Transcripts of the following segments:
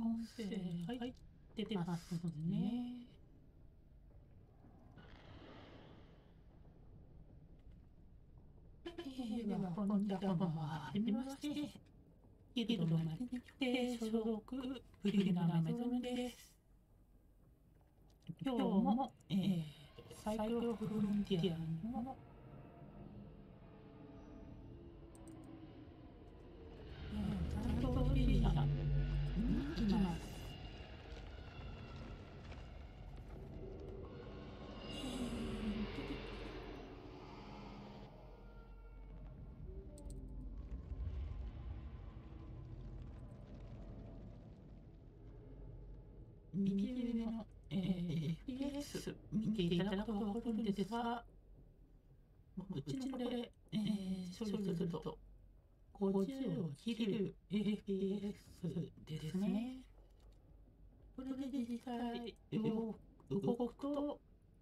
音声入ってますね。では、こんにちは、こんばんは。はじめまして。ギルドマリにて所属、ブリナメゾンです。今日も、サイクロフロンティアの、担当エリアに行きます。右上の、FPS 見ていただくとわかるんですが、うちのこれ、処理すると50を切る FPS ですね。これで実際動くと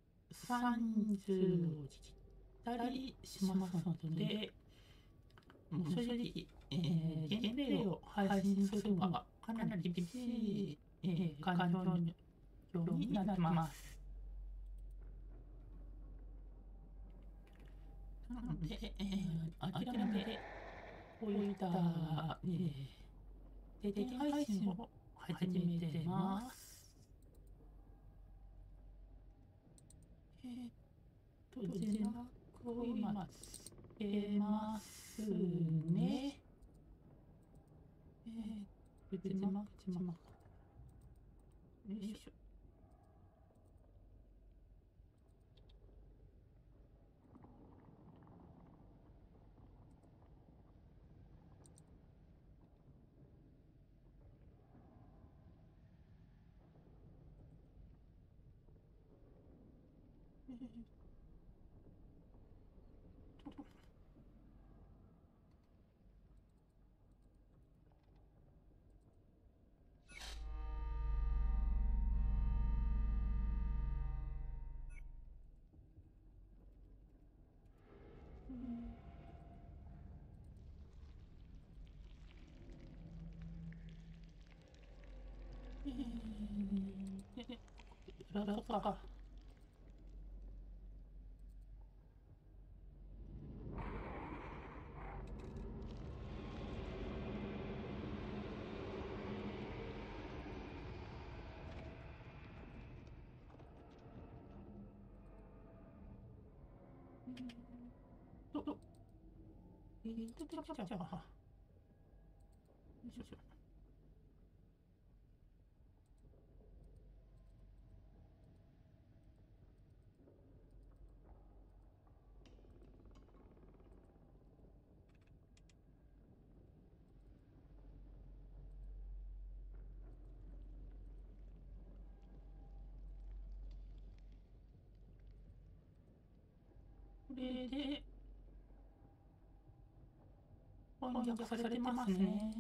30を切ったりしますので、もう正直、ゲームプレイを配信するのがかなり厳しい、環境になってます。なので、諦めてこういった、定点配信を始めてます。字幕を今つけますね。字幕。よいしょ。ララか。これで翻訳されてますね。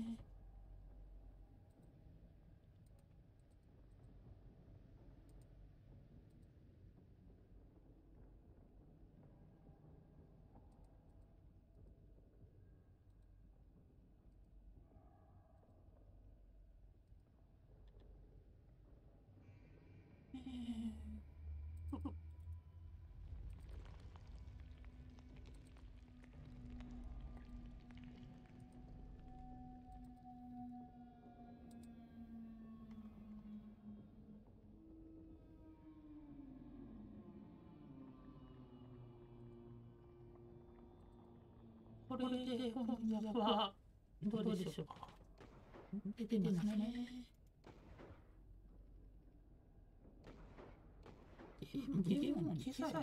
これで翻訳はどうでしょうか。出てますね。ゲームの小さい。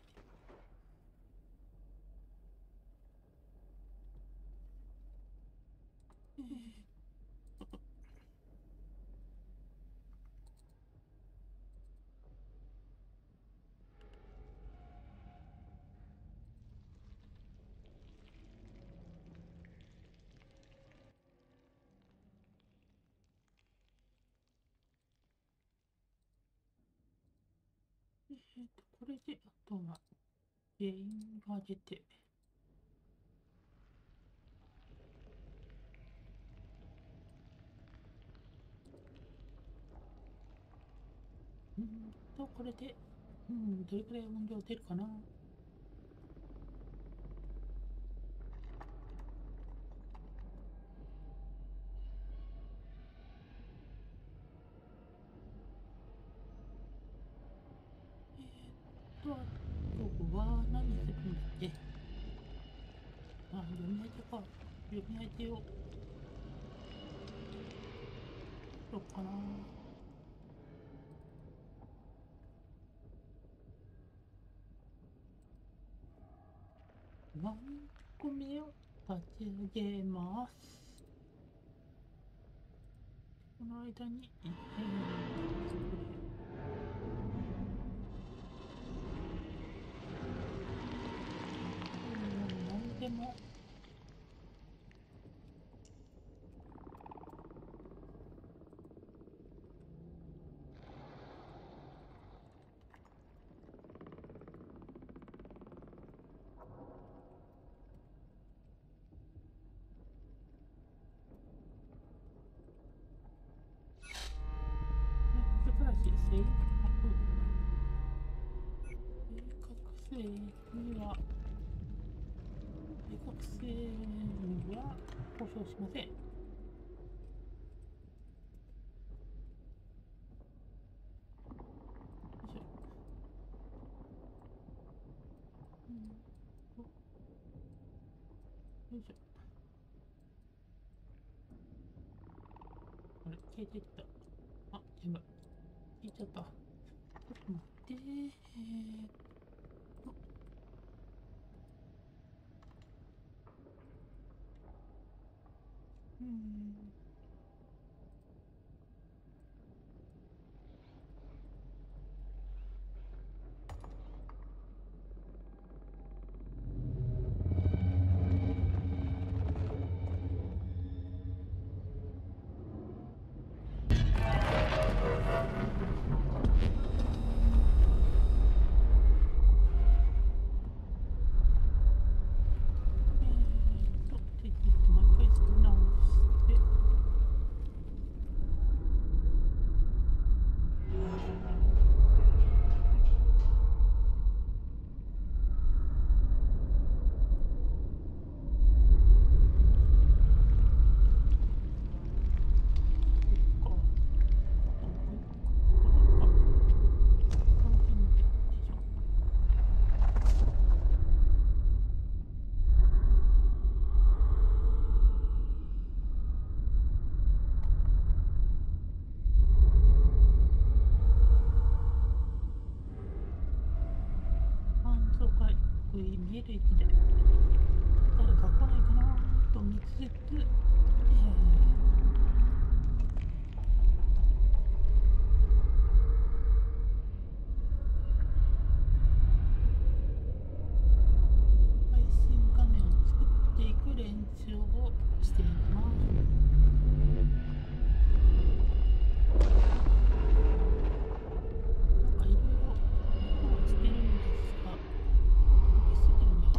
これであとは原因が出て。 これで、どれくらい音量出るかな。あとは何するんだっけ。読み当てか。読み当てを、どうかな。ワン個目を立ち上げます。この間に、何でもただし正確性には正確性には保証しません。よいしょ。よいしょ。あれ、消えてった。あ、やばい。消えちゃった。ちょっと待って。と、うん。で、ちょっともう一回作り直して、そっか。あともうこれか。この辺で、よいしょ。搬送回復見える位置で、誰か来ないかなと見つつ、配信画面を作っていく練習をしていきます。なんかいろいろ音はしてるんですが、届きすぎるね。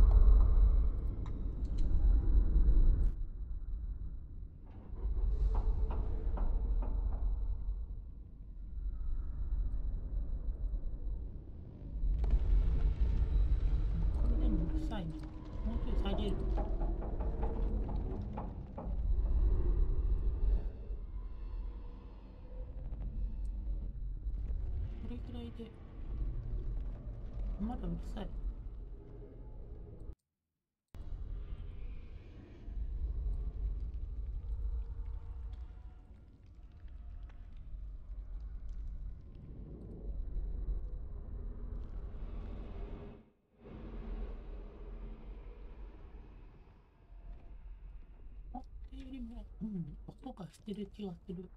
これでもうるさいな。もうちょい下げる。これくらいで、まだうるさい。思ったよりも、音がしてる気がする。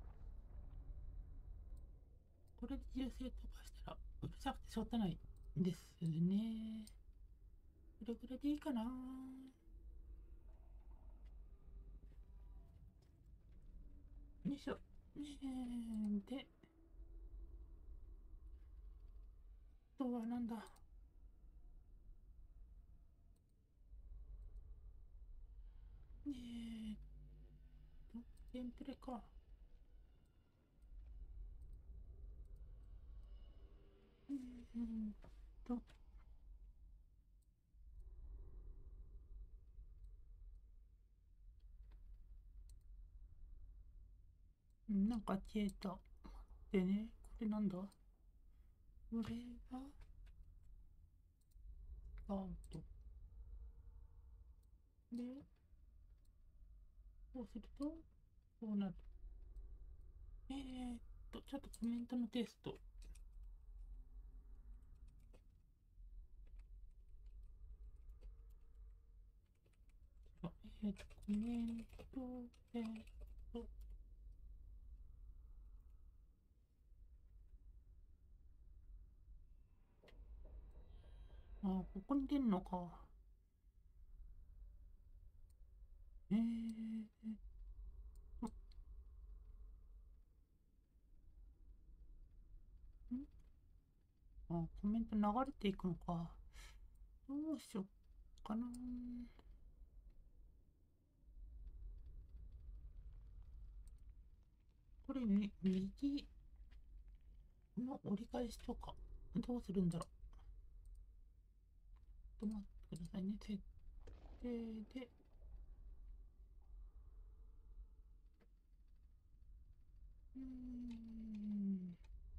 これで銃声飛ばしたらうるさくてしょうがないですね。これぐらいでいいかな。よいしょ。で、あとはなんだ。えーっテンプレか。 と、なんか消えた。でね、これなんだ、これが、アウト。で、こうすると、こうなる。ちょっとコメントのテスト。コメントテスト。あ、ここに出るのか。えー、あ、コメント流れていくのか。どうしよっかな。これ、右の折り返しとか、どうするんだろう。ちょっと待ってくださいね。設定で、うーん、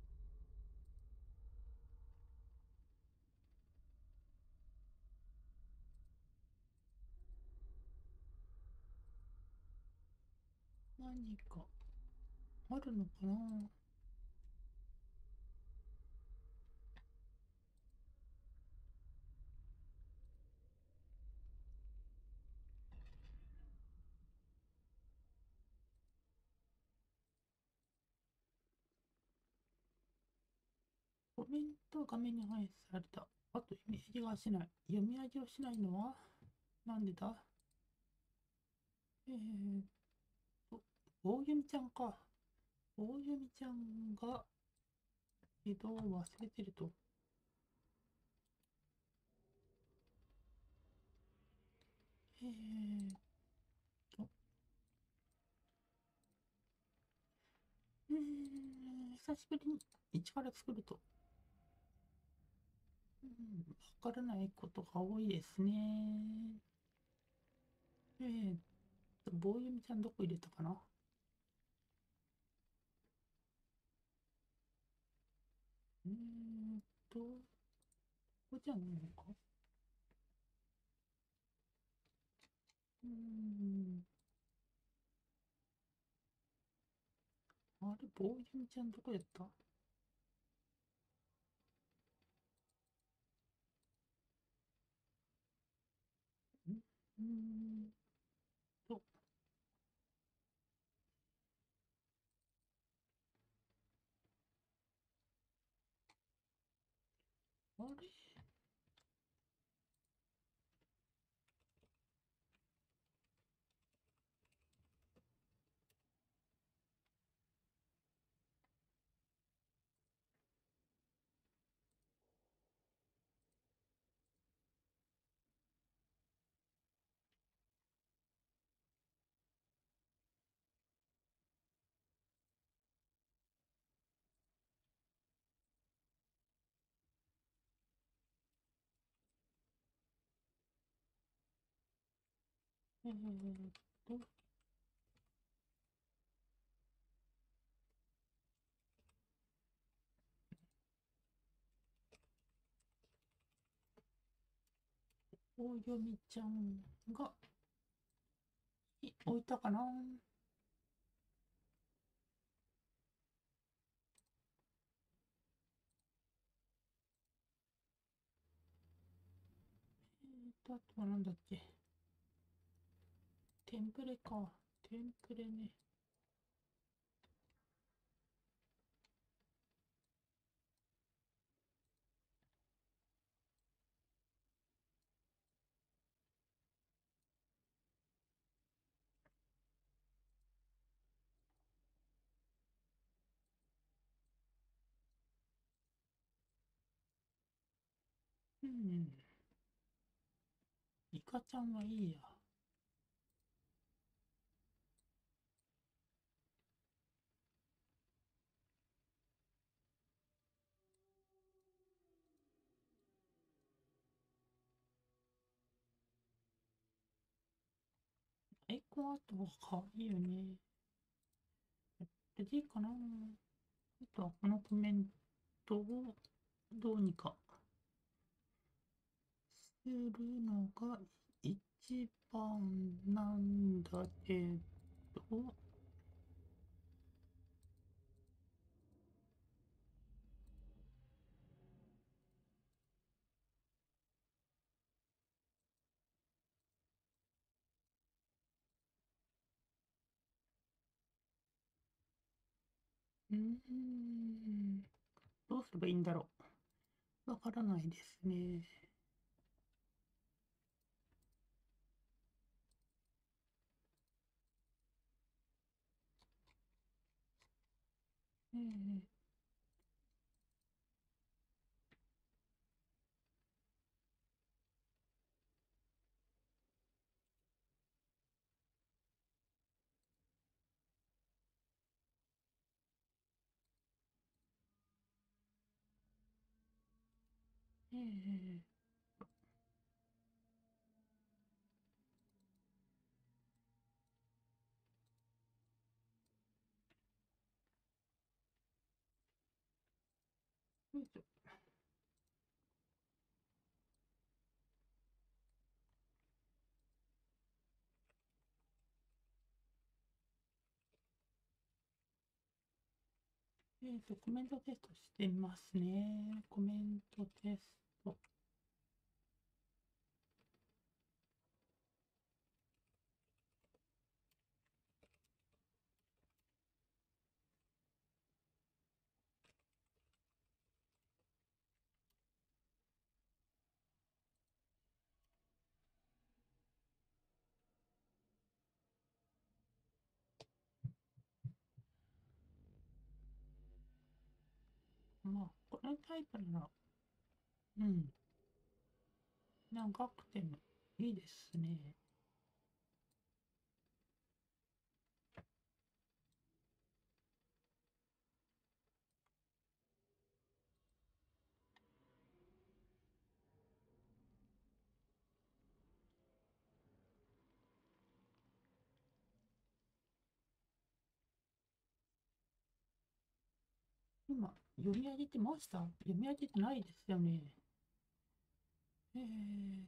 何かあるのかな。コメントが画面に反映された。あと、イメージがしない。読み上げをしないのは、なんでだ。えーっ棒読みちゃんか。棒読みちゃんが移動を忘れてると。えーっと、久しぶりに一から作ると、わからないことが多いですね。棒読みちゃんどこ入れたかな。えーっここじゃないのか。うーん、あれ、棒読みちゃんどこやった。んうーんと、あれ、えーっと、棒読みちゃんが置いたかな。あとはなんだっけ。テンプレか。テンプレね。うん。イカちゃんはいいや。 の後は可愛いよね。これでいいかな。あとはこのコメントをどうにかするのが一番なんだけど、どうすればいいんだろう。わからないですね。えー、えー、よいしょ。コメントテストしてみますね。コメントテスト。まあ、このタイプなら、うん、長くてもいいですね。今、読み上げてました？読み上げてないですよね。えー、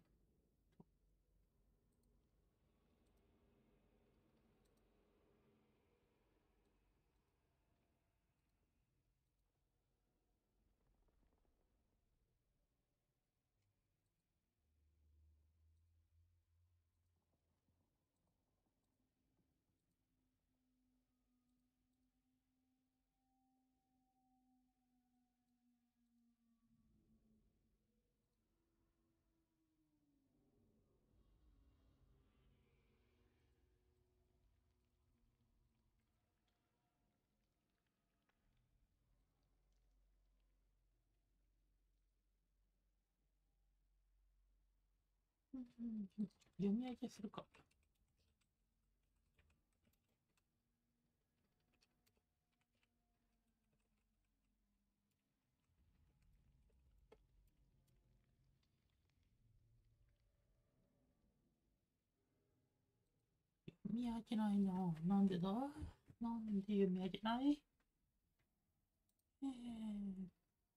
読み上げするか。読み上げないな。なんでだ？なんで読み上げない？えー、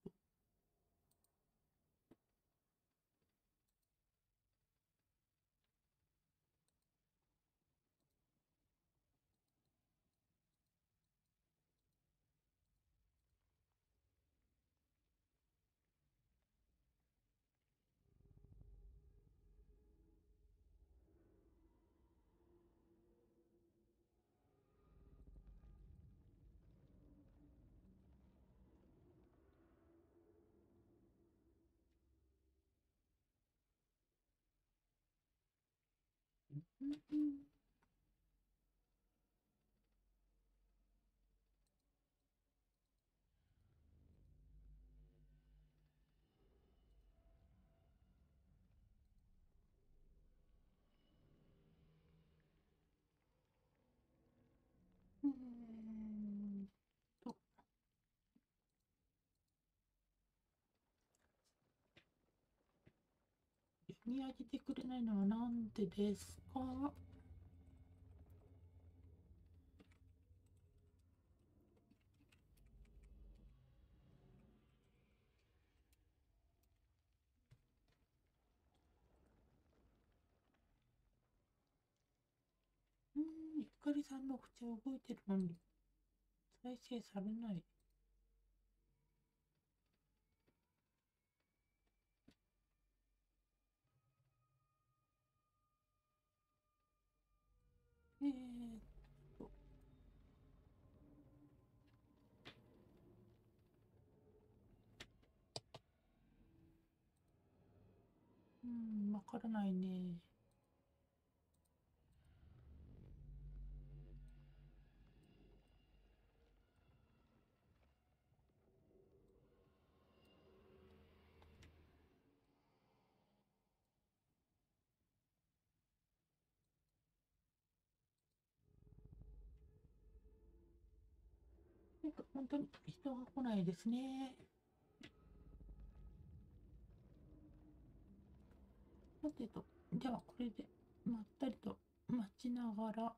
と、読み上げてくれないのはなんでですか？ ゆかりさんの口は動いてるのに再生されない。えーっと、わからないね。本当に人が来ないですね。さてと、じゃあこれでまったりと待ちながら、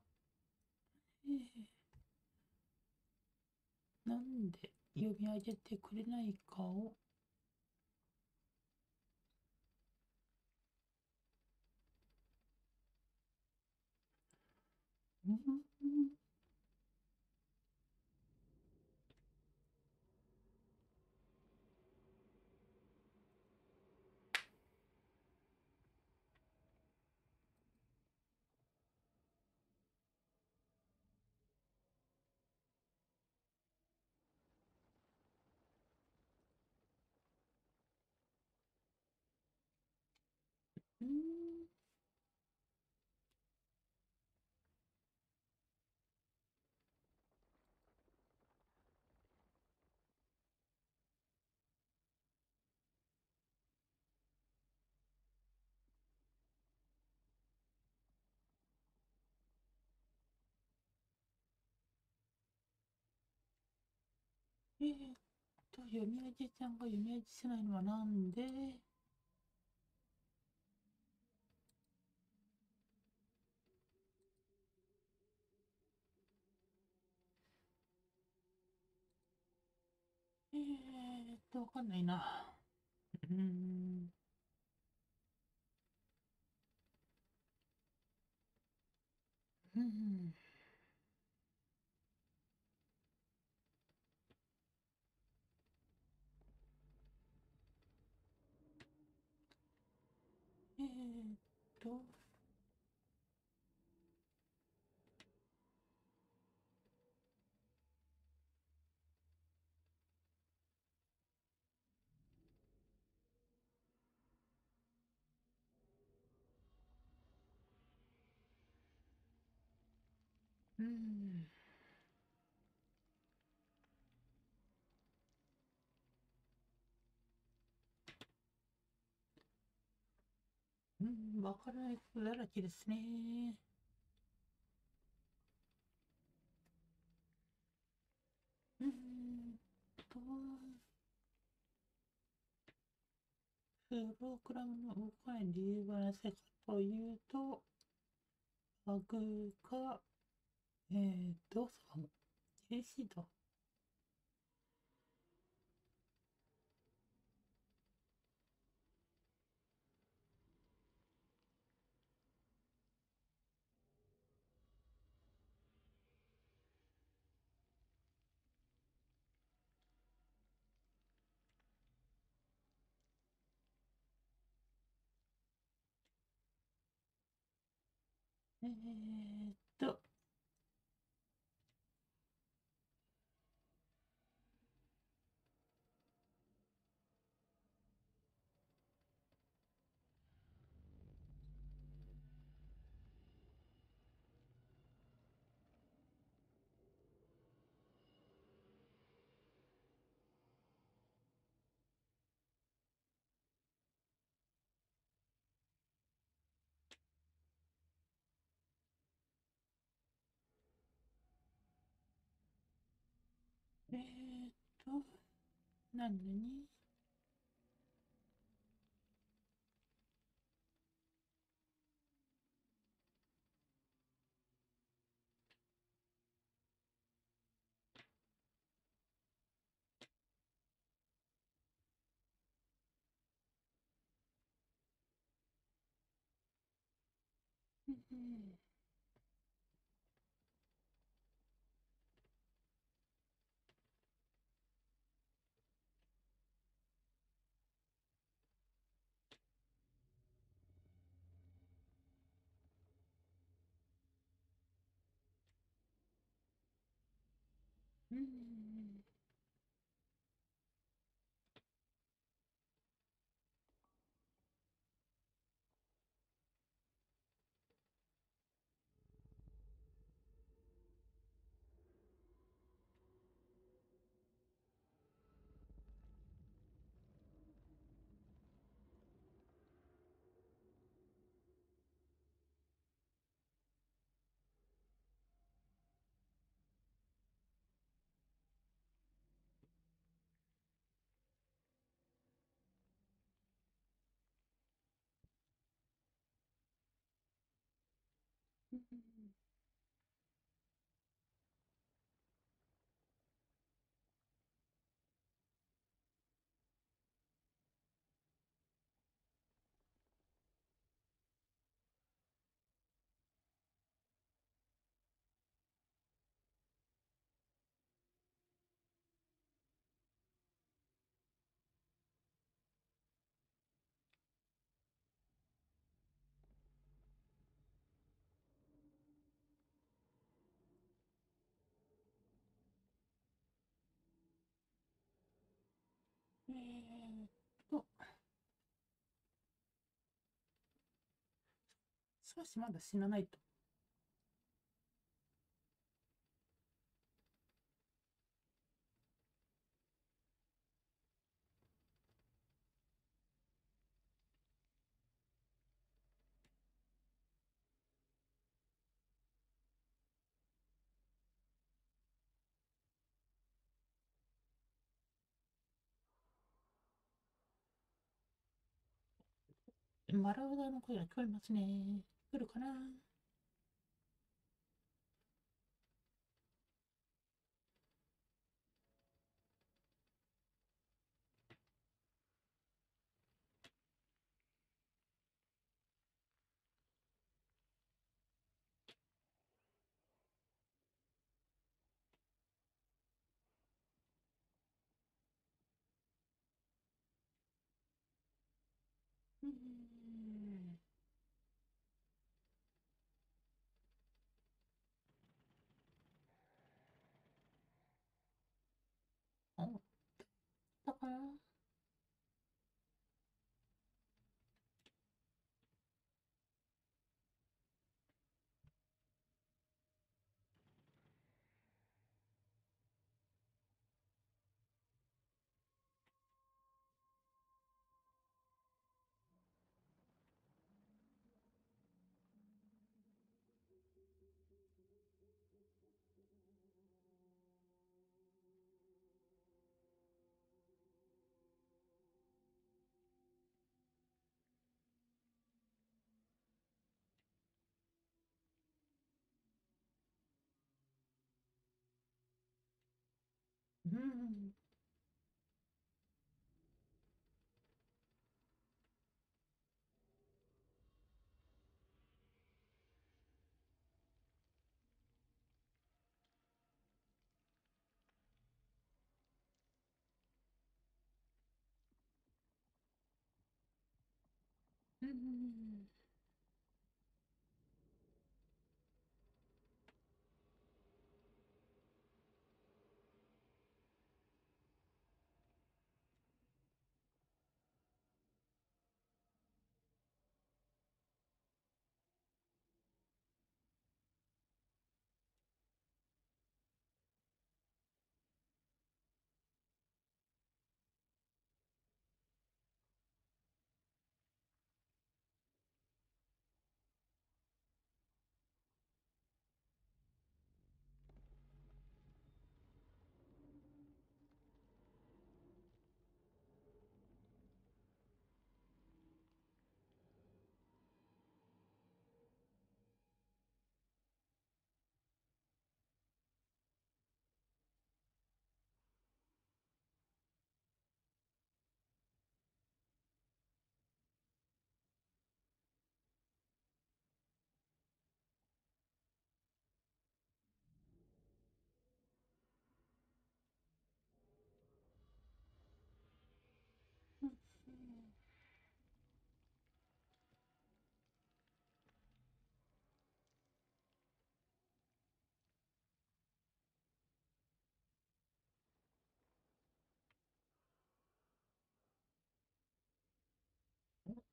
なんで読み上げてくれないかを、うん、うん、読み上げちゃんが読み上げせないのはなんで、わかんないな。うーん、うん、えーっと、うん、わからないことだらけですね。うーんと、プログラムの動かない理由はなぜかというと、バグが、そう嬉しいと。えーっと、えーっと、何うん。うん。えーっと、少しまだ死なないと。マラウダの声が聞こえますね。来るかな。うん。あ、だかな。うん。うん。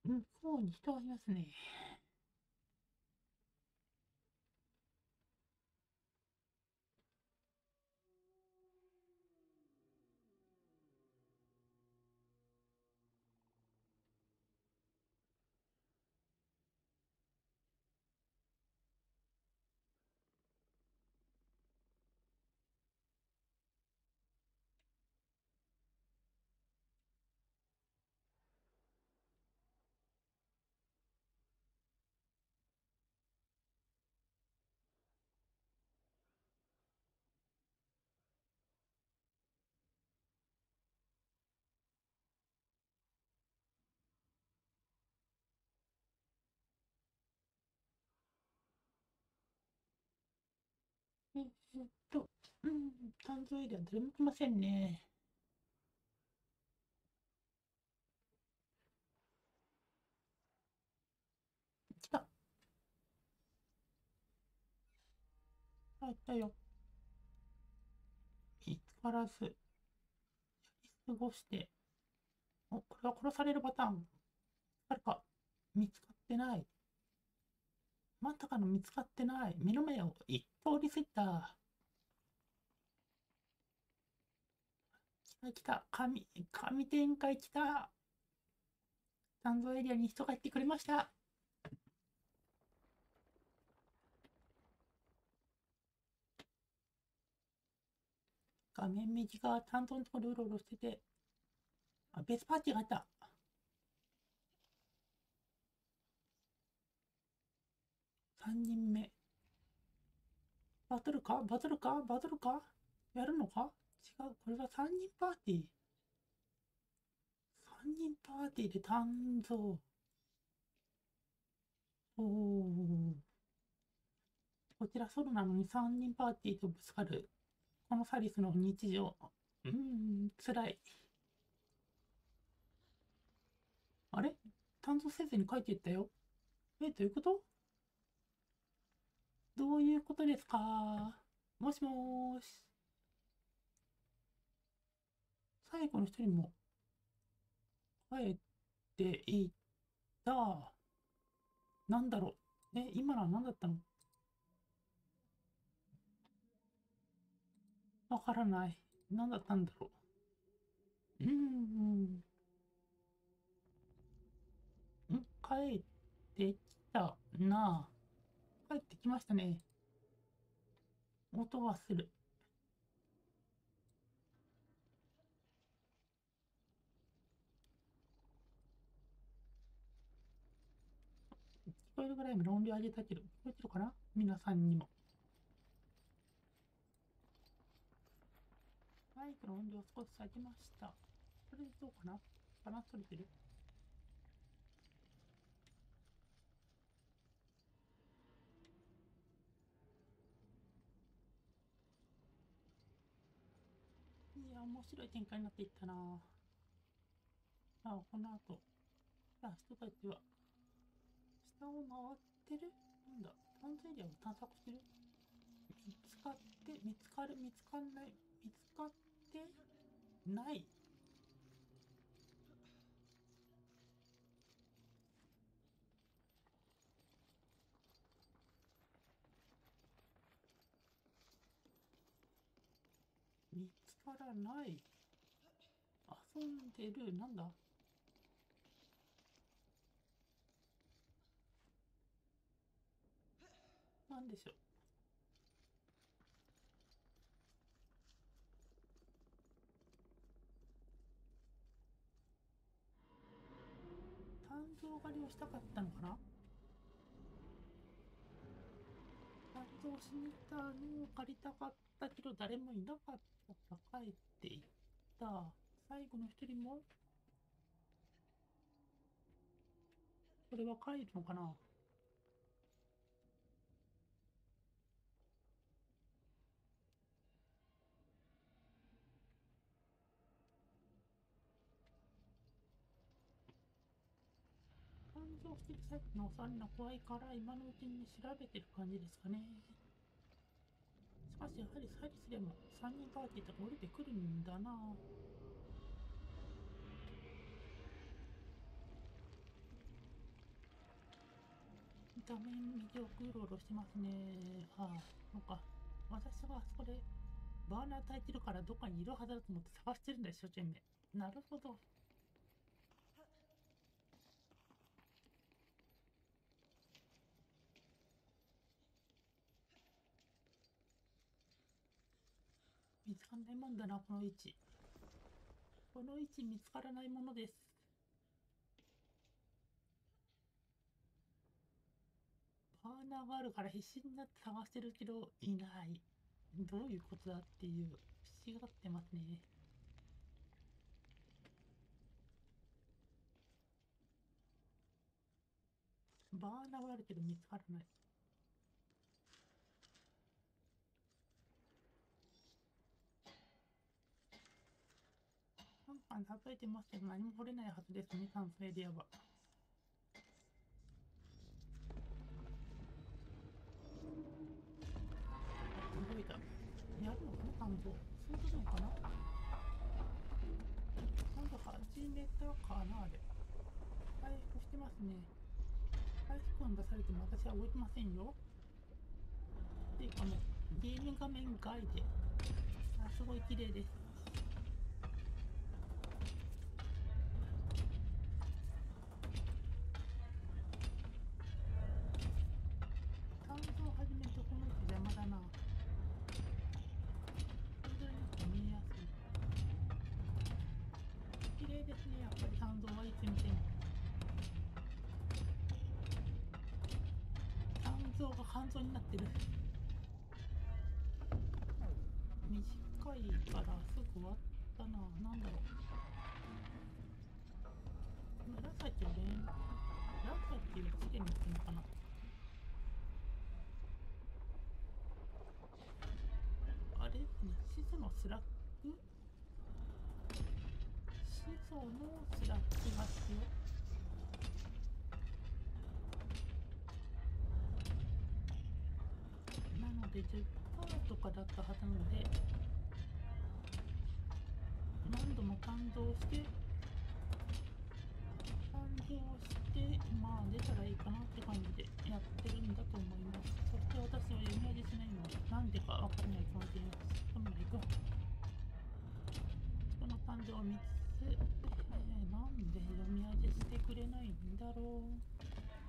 向こうに人がいますね。えーっと、担当エリア誰も来ませんね。来た。入ったよ。見つからず、過ごして。お、これは殺されるパターン。あるか。見つかってない。まさかの見つかってない。目の前を一通り過ぎた。来た来た。神展開来た。担当エリアに人が入ってくれました。画面右側担当のところうろうろしてて、あ、別パーティーがあった。3人目。バトルかバトルかバトルかやるのか。違う。これは3人パーティー。3人パーティーで誕生。おー。こちらソロなのに3人パーティーとぶつかる。このサリスの日常。辛い。あれ誕生せずに帰っていったよ。どういうこと。どういうことですか。もしもーし。最後の一人も帰っていった。なんだろう。今のは何だったの。わからない。何だったんだろう。帰ってきたな。帰ってきましたね。音はする。聞こえるぐらいの音量上げたけど、聞こえてるかな皆さんにも。マイクの音量少し下げました。これでどうかな。バランス取れてる。いや、面白い展開になっていったな。この後、人たちは下を回ってる。なんだ、探査エリアを探索してる。見つかって、見つかる、見つかんない、見つかってない。見つからない。遊んでる。なんだ。なんでしょう。誕生狩りをしたかったのかな。誕生しに来たのを借りたかったけど、誰もいなかったから帰っていった。最後の一人も、これは帰るのかな。誕生してるさっきのお三人の怖いから今のうちに調べてる感じですかね。しかしやはりサリスでも3人パーティーとか降りてくるんだな。 画面右奥うろうろしてますね。ああ、そうか。私があそこでバーナー焚いてるからどっかにいるはずだと思って探してるんだよ、一生懸命。なるほど。見つかんないもんだな、この位置。この位置見つからないものです。バーナーがあるから必死になって探してるけど、いない。どういうことだっていう、不思議がってますね。バーナーはあるけど見つからない。なんか数えてますけど何も掘れないはずですね、炭素エリアは。動いた。やるのかな、炭素。そういうのかな。なんと始めたかな、あれ。回復してますね。回復音出されても私は動いてませんよ。っていうかもう、ゲーム画面外で。あ、すごい綺麗です。炭素を始めるとこの位置邪魔だな。それぞれにして見えやすい。綺麗ですね、やっぱり炭素はいつ見ても。炭素が半蔵になってる。短いからすぐ終わったな。なんだろう。紫を紫をつけに行くのかな。あれですね、始祖のスラック、始祖のスラックが必要。なので10%とかだったはずなので、何度も感動してまあ出たらいいかなって感じでやってるんだと思います。そして私は読み味しないので、なんでかわからない気持ちにそんなに行く。人の感情を3つ、なんで読み味してくれないんだろう。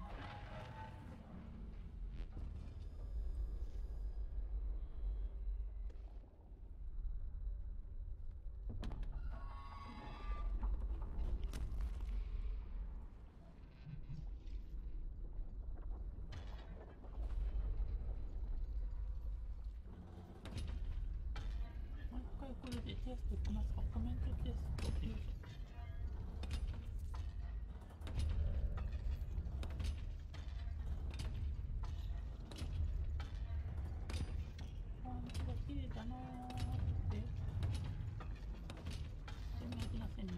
もう一回これでテストしますか。コメントテスト。よいしょ。本当だ、綺麗だなーって読み飽きませんね。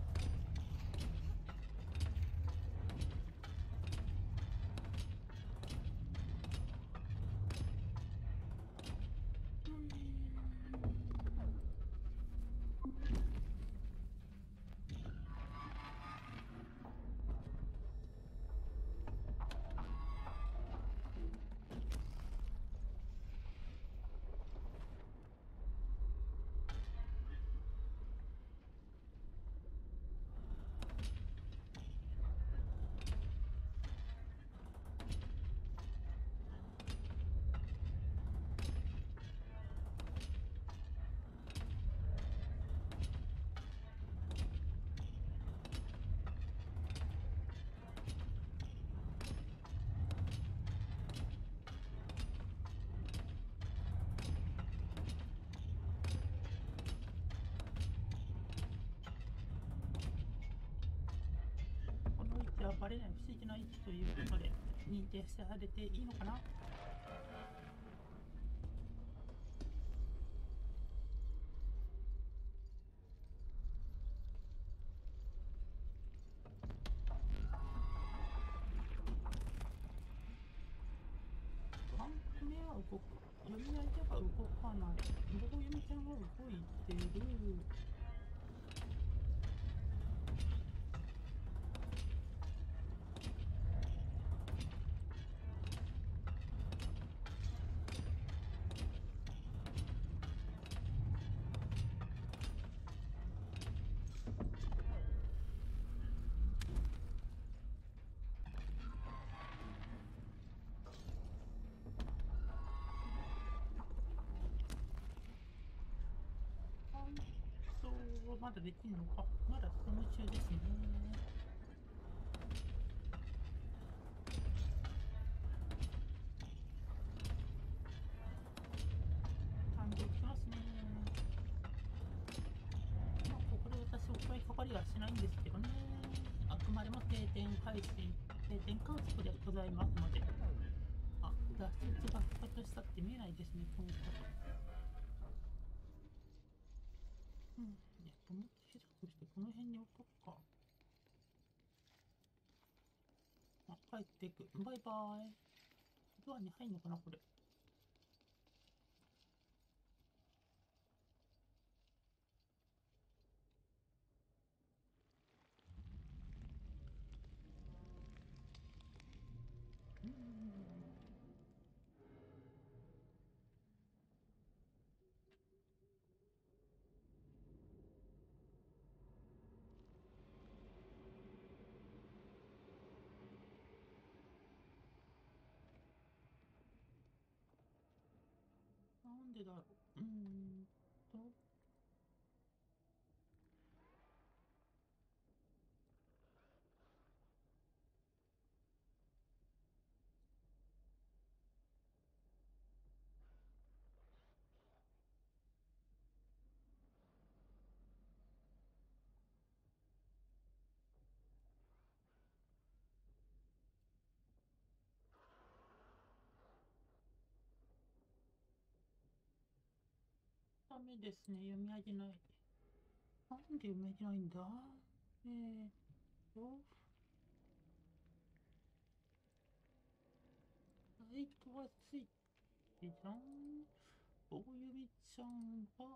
この位置はバレない不思議な位置ということで認定されていいのかな。ワンク目は動く。読み相手が動かない。棒読みちゃんが動いてる。 まだできるのか。まだ夢中ですね。誕生きますね。まあ、ここで私襲いかかりはしないんですけどね。あくまでも定点配信、定点観測でございますので。あ、脱出が復活したって見えないですね、この人だと。うん、やっぱもっと下手くしてこの辺に置っとくか。あ、帰っていく。バイバーイ。ドアに入んのかな、これ。うん。なんでだろう。と、ダメですね。読み上げない。なんで読み上げないんだ。えーっと、ライトはついてじゃん。棒指ちゃんは、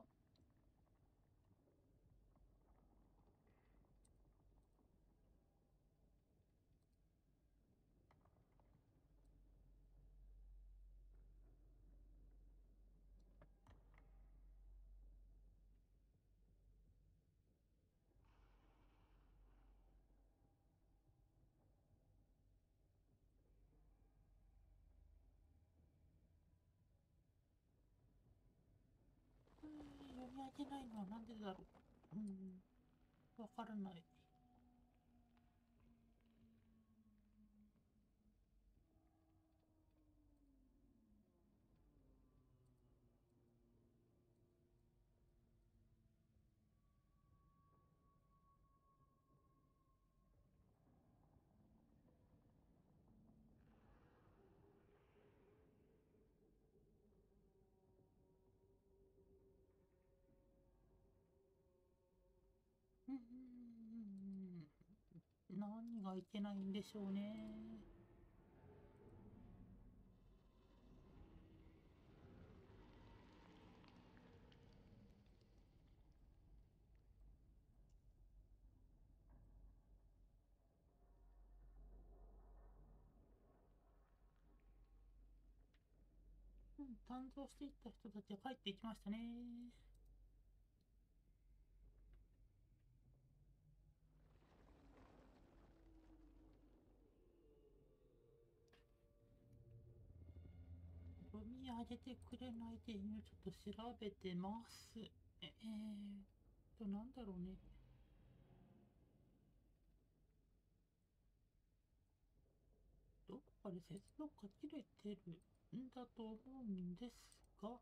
読み上げないのはなんでだろう。わからない。うーん、何がいけないんでしょうね。誕生していった人たちは帰っていきましたね。読み上げてくれないで、今ちょっと調べてます。なんだろうね。どっかで接続が切れてるんだと思うんですが、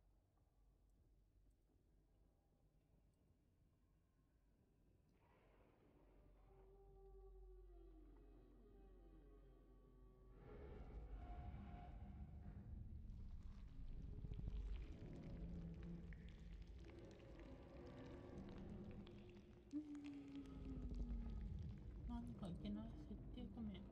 うーん、何がいけない設定画面。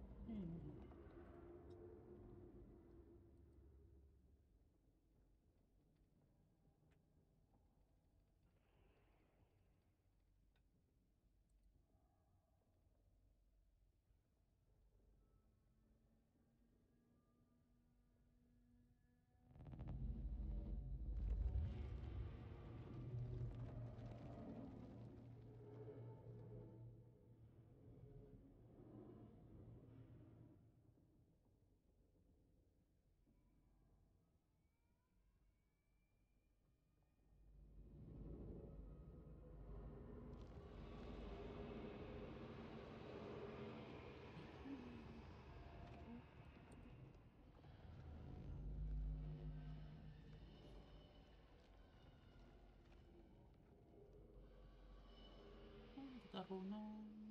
だろうな。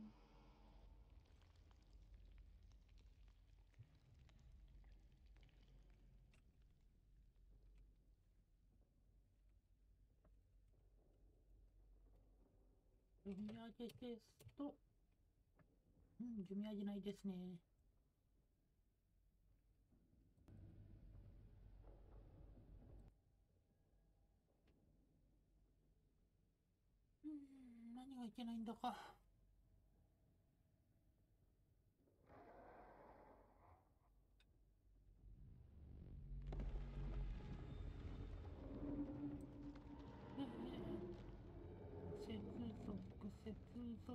読み上げですと、読み上げないですね。何がいけないんだか。接続、接続。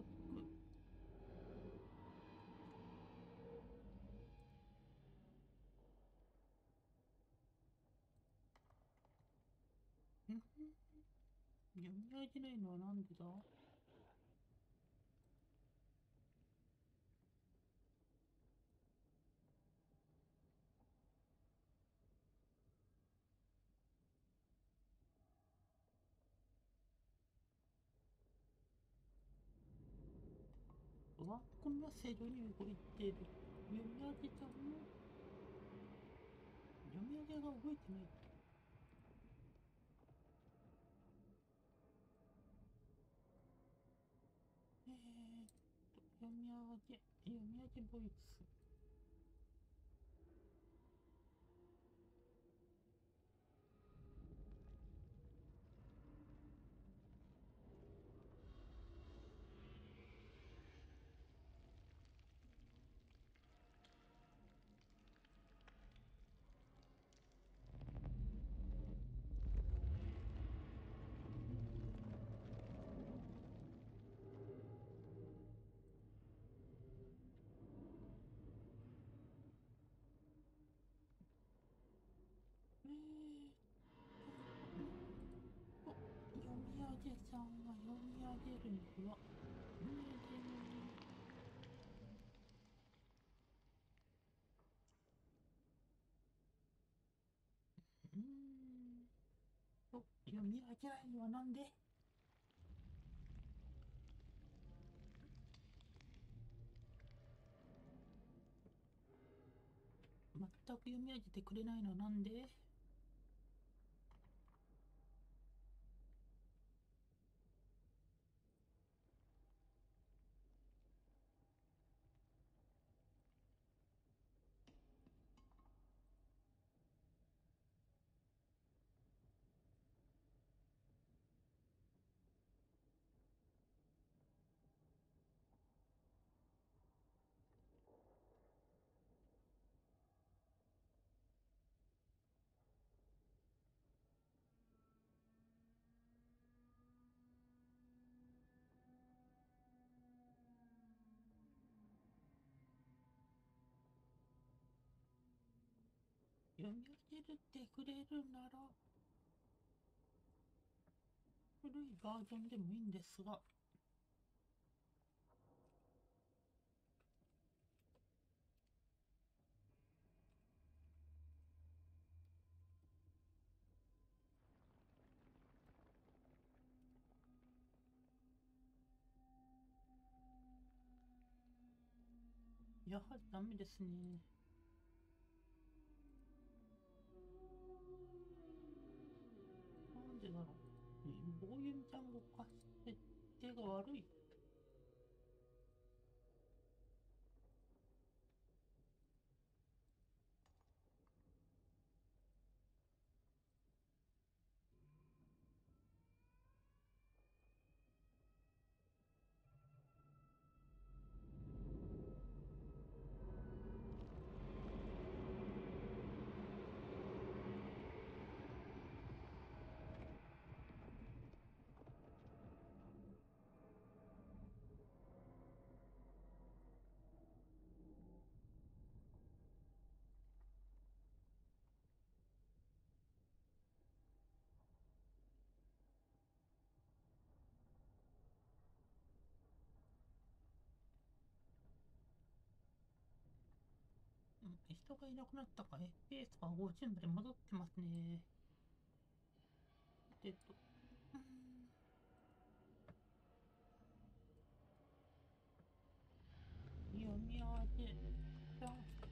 読み上げないのはなんでだ。ワークメッセージに動いている。読み上げちゃうの。読み上げが動いてない。読み上げボイス。読み上げさんが読み上げるのは、読み上げないのはなんで。全く読み上げてくれないのはなんで。読み上げるってくれるなら、古いバージョンでもいいんですが、やはりダメですね。なんでだろう。ボーユンちゃんがおかしい。設定が悪い。人がいなくなったか FPS が50まで戻ってますね。えっと、 げた。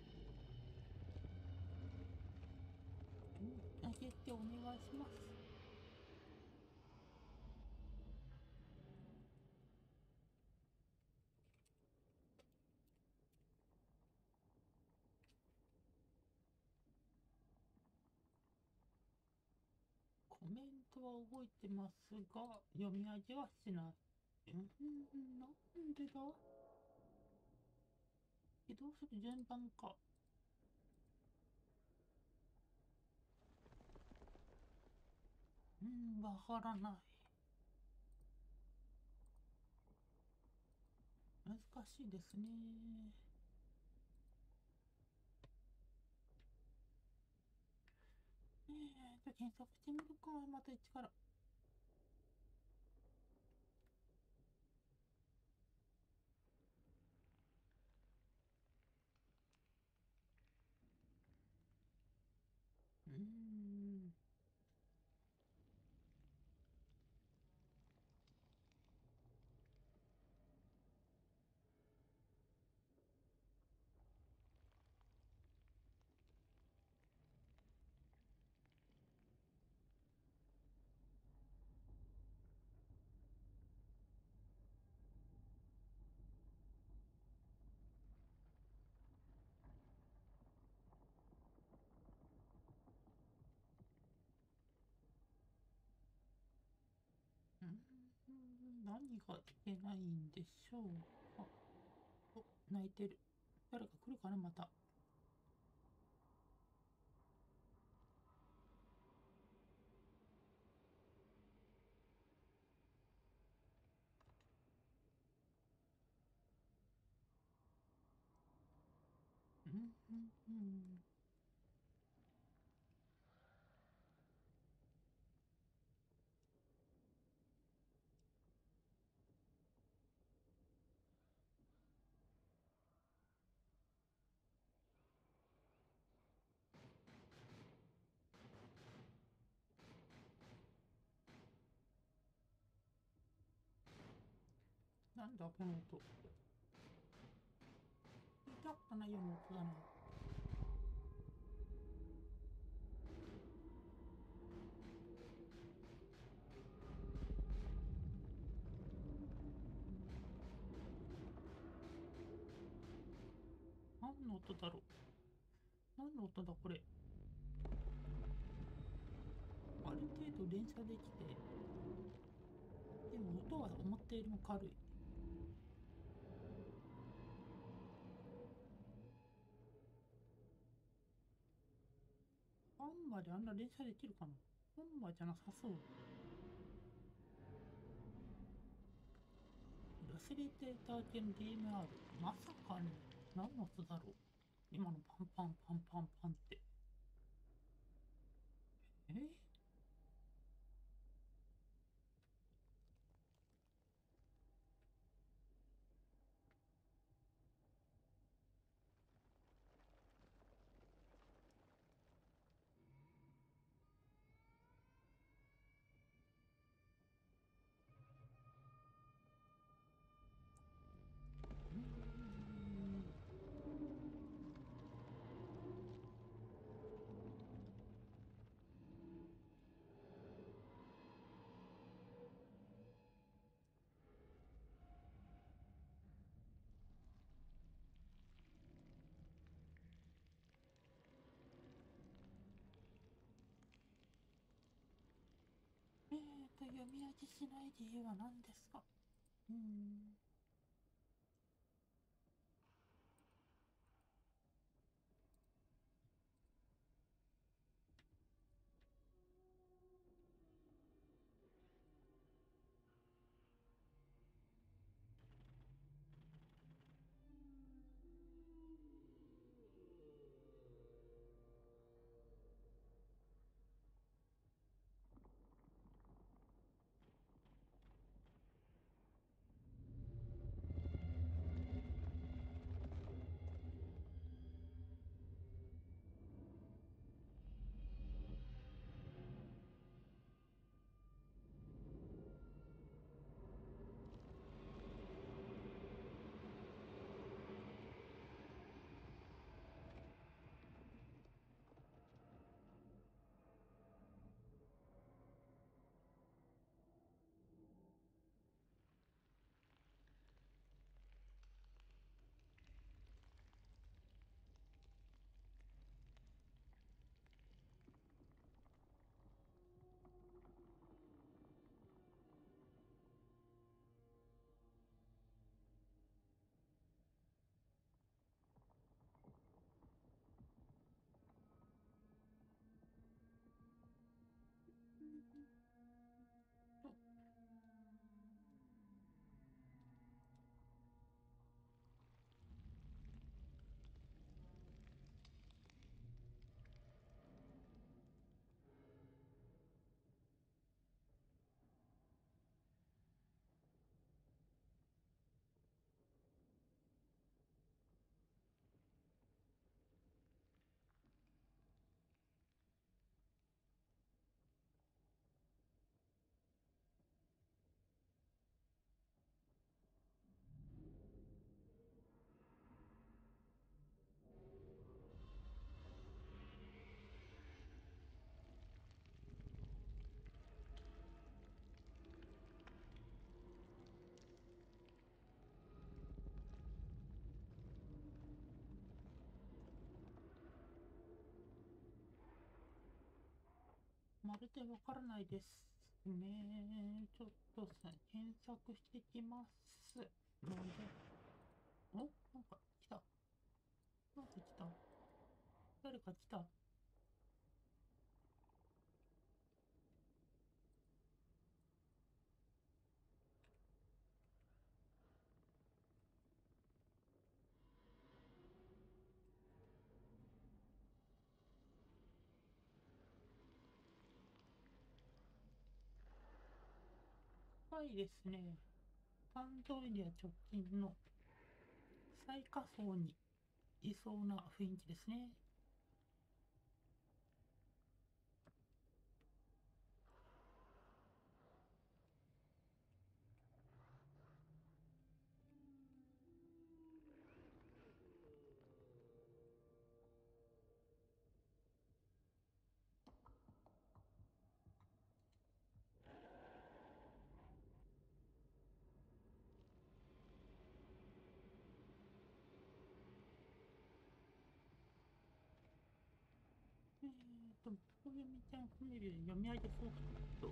あげてお願いします。コメントは動いてますが、読み上げはしない。なんでだ。起動する順番か。わからない。難しいですね。検索してみるか。また一から。うーん。何がいけないんでしょう。あ、泣いてる。誰か来るかな、また。うんうんうん。なんだこの音。聞いたことないような音だな。何の音だろう。何の音だこれ。ある程度連射できて、でも音は思ったよりも軽い。ハンマーであんな連射できるかな。ハンマーじゃなさそう。イラストレーター系の DMR。まさかね。何の音だろう。今のパンパンパンパンパンって。読み上げしない理由は何ですか。うーん。 まるでわからないですね。ちょっと検索してきますので。お、なんか来た。なんか来た。誰か来た。はいですね。誕生日は直近の最下層にいそうな雰囲気ですね。こういうみたいなファミリーで読み上げそうと。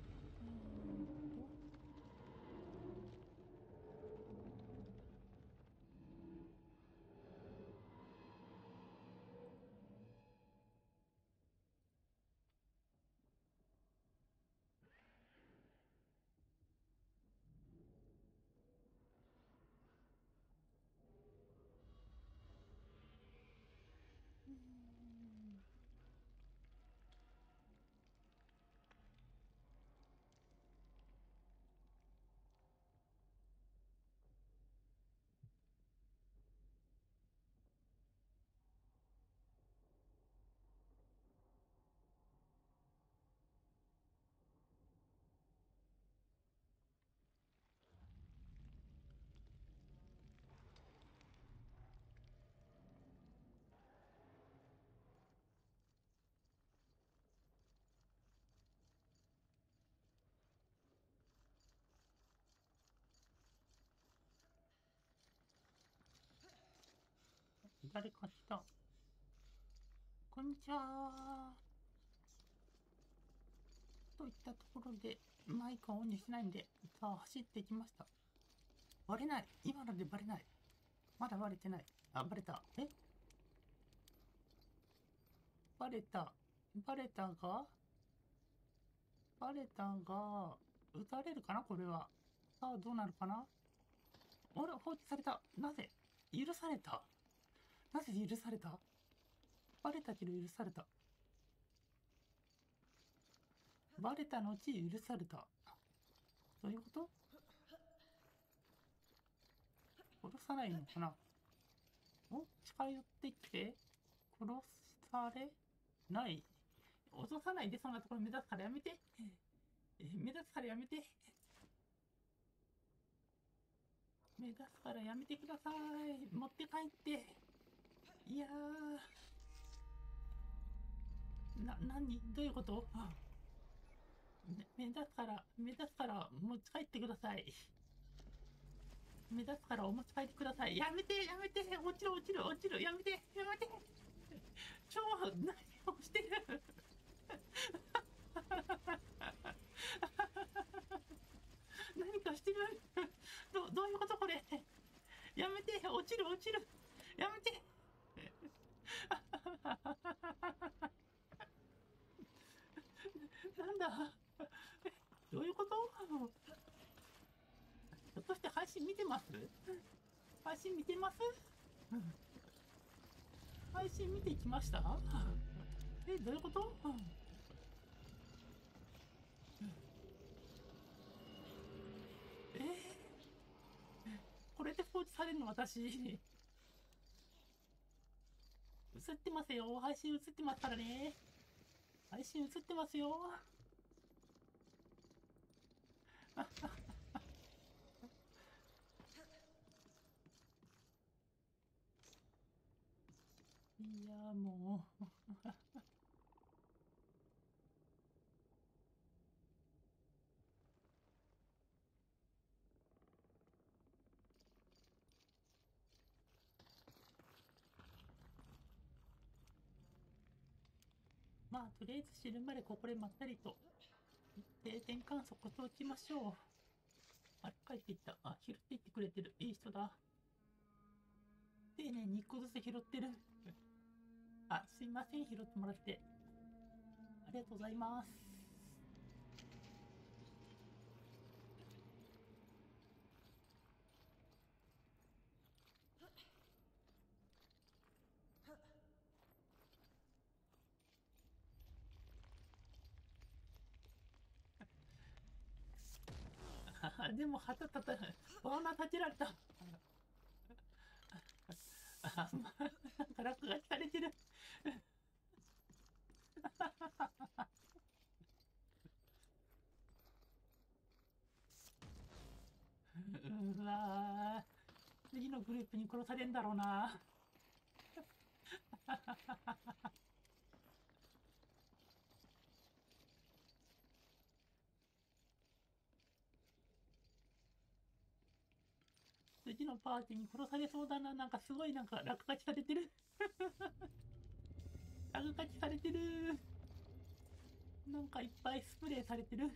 誰か来た。こんにちは。といったところで、マイクをオンにしないんで、さあ走っていきました。バレない。今のでバレない。まだバレてない。あ、バレた。バレた。バレたが、バレたが、撃たれるかなこれは。さあ、どうなるかな。あれ、放置された。なぜ許された。なぜ許された。バレたけど許された。バレた後許された。どういうこと。殺さないのかな。お、近寄ってきて、殺されない。落とさないで、そんなところ目指すからやめて。目指すからやめて。目指すからやめてください。持って帰って。いやー、何どういうこと。目指すから持ち帰ってください。目指すからお持ち帰ってください。やめて、やめて、落ちる、落ちる、落ちる、やめて、やめて。超、何をしてる。何かしてる。どういうことこれ。やめて、落ちる、落ちる。やめて。なんだ。どういうこと。ひょっとして配信見てます。配信見てます。配信見てきました。どういうこと。これで放置されるの私。映ってますよ。配信映ってますからね。配信映ってますよ。いやもうまあとりあえず死ぬまでここでまったりと定点観測しておきましょう。あれ帰っていった。あ、拾っていってくれてる。いい人だ。丁寧に1個ずつ拾ってる。あ、すいません、拾ってもらって。ありがとうございます。でも旗立たバーナー立てられた。あ、まあ、なんか落書きされてる。うわー、次のグループに殺されんだろうな。次のパーティーに殺されそうだな。なんかすごいなんか落書きされてる。落書きされてる。なんかいっぱいスプレーされてる。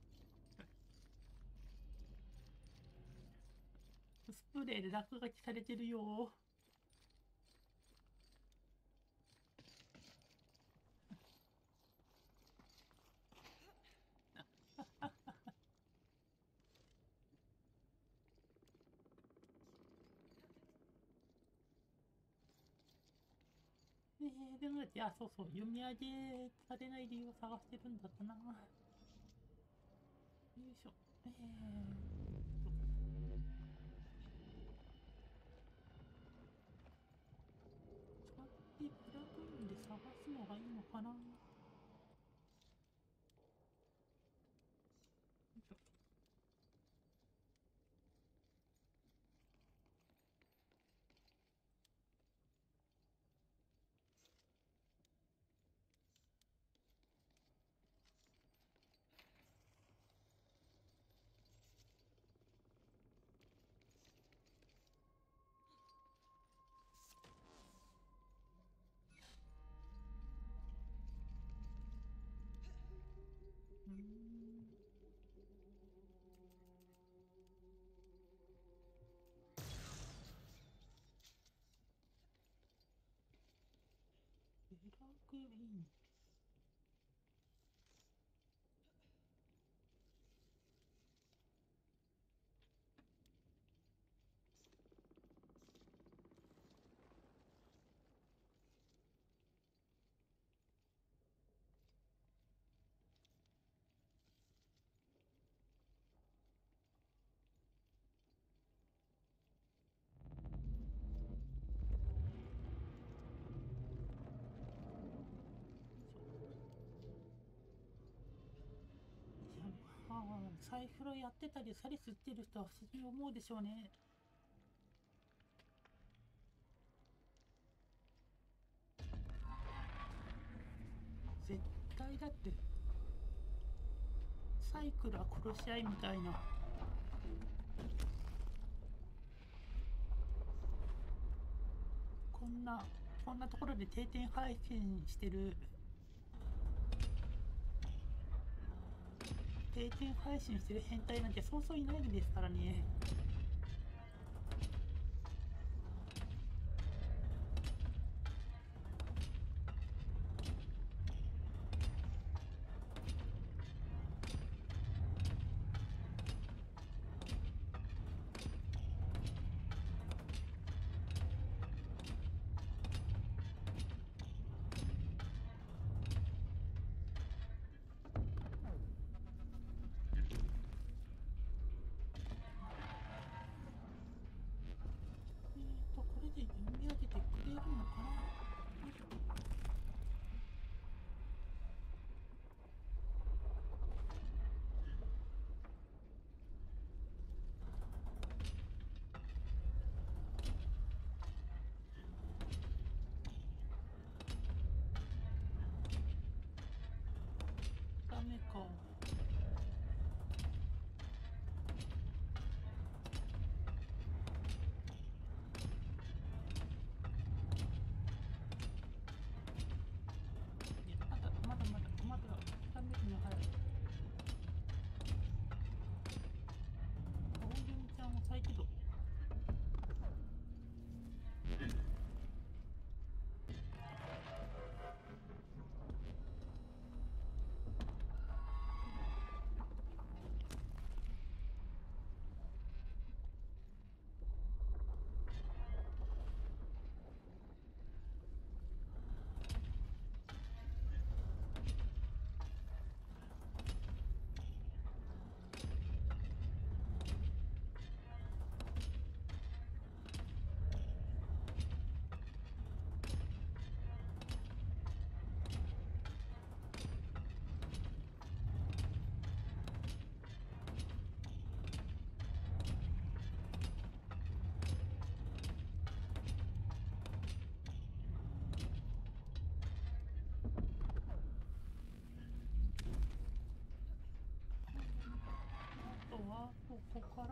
スプレーで落書きされてるよ。でも、いや、そうそう、読み上げされない理由を探してるんだったな。よいしょ。使ってプラトゥーンで探すのがいいのかな。よいしょ。うーん。エラグリーン。いや、まあ、サイフロやってたり、サリスってる人は不思議に思うでしょうね。絶対だって、サイクルは殺し合いみたいな。こんな、こんなところで定点配信してる、定点配信してる変態なんてそうそういないんですからね。 から、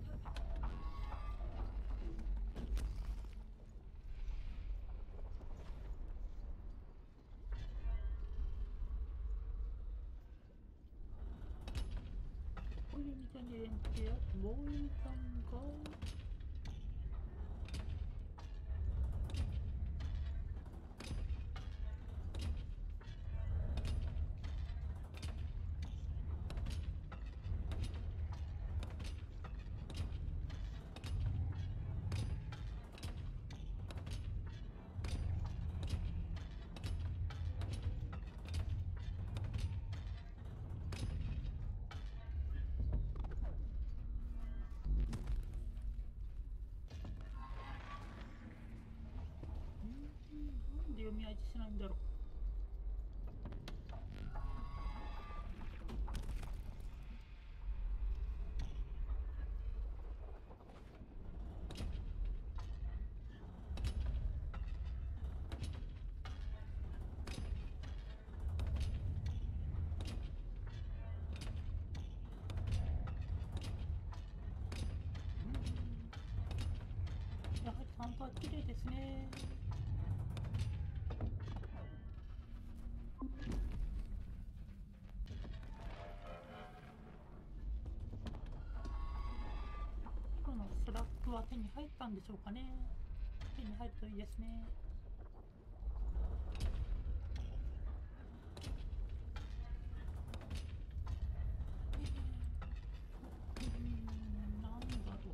おゆみちゃんに連携や、もうゆみちゃんが、なんで読み合いしないんだろう。やはり散歩は綺麗ですね。今のスラックは手に入ったんでしょうかね。手に入るといいですね。なんだろう。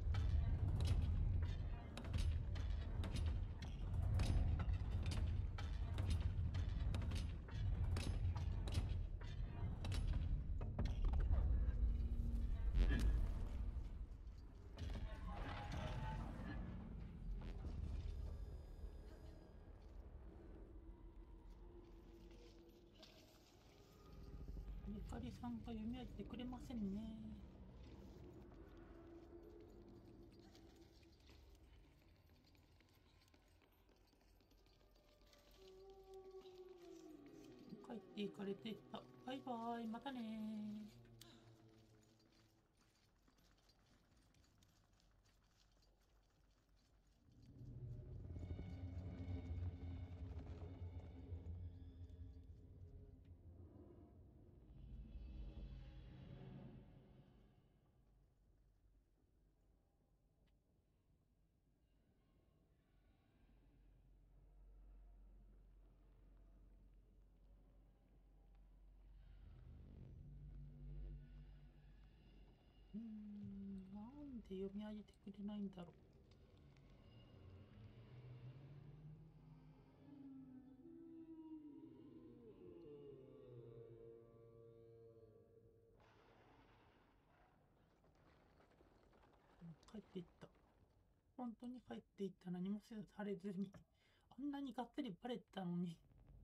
ゆかりさんが読み上げてくれませんね。帰っていかれてた。バイバイ、またね。なんで読み上げてくれないんだろう。帰っていった。本当に帰っていった。何もされずに。あんなにがっつりバレてたのに。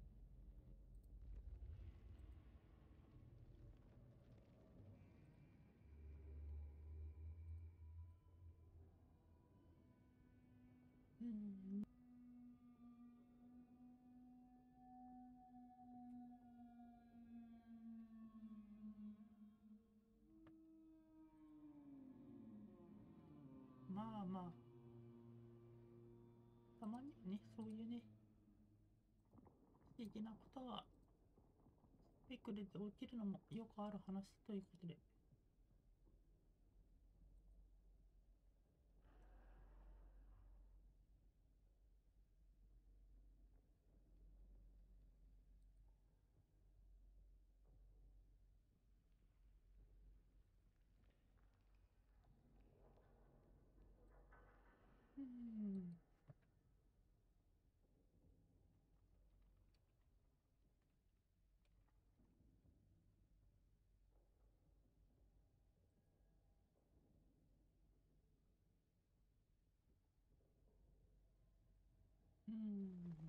うん。まあまあ、たまにはね、そういうね、不思議なことがスペクルで起きるのもよくある話ということで。うん。うん。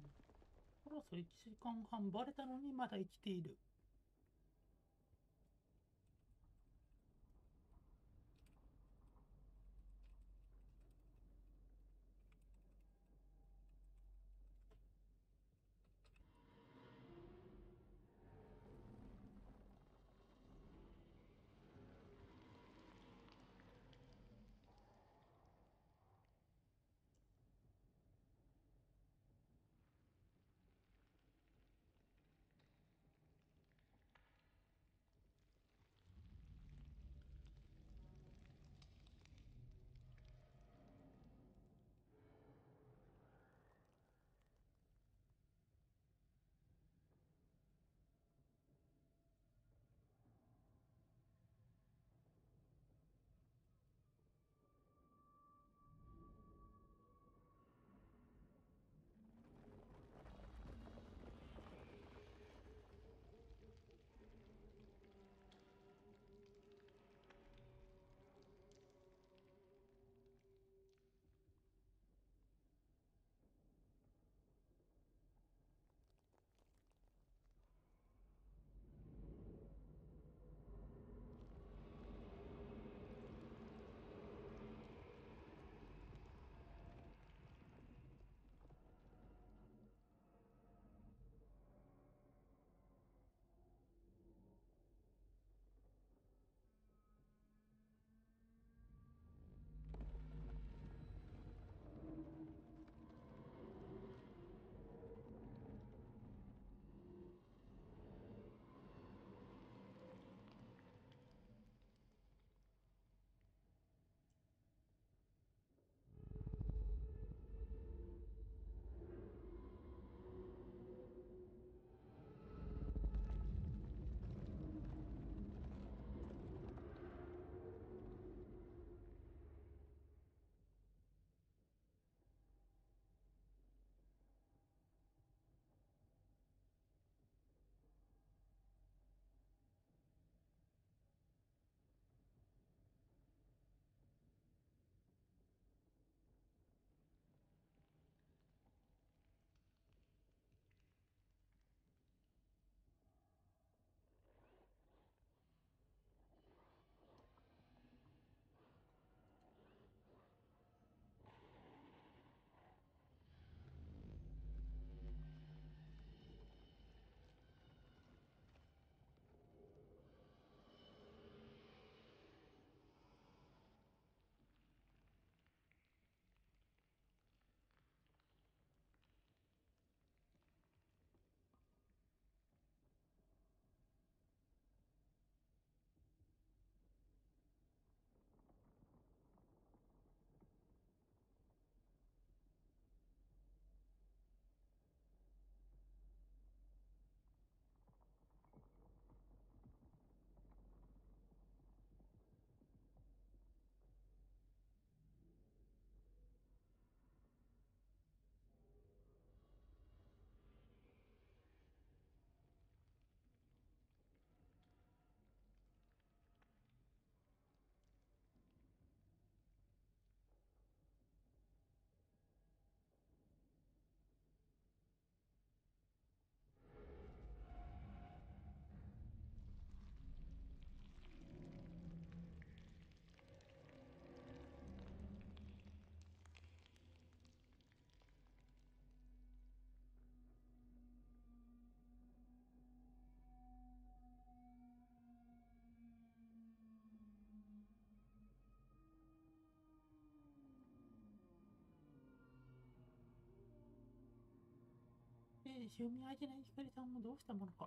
そろそろ1時間半バレたのにまだ生きている。 潮見相手ない光さんもどうしたものか。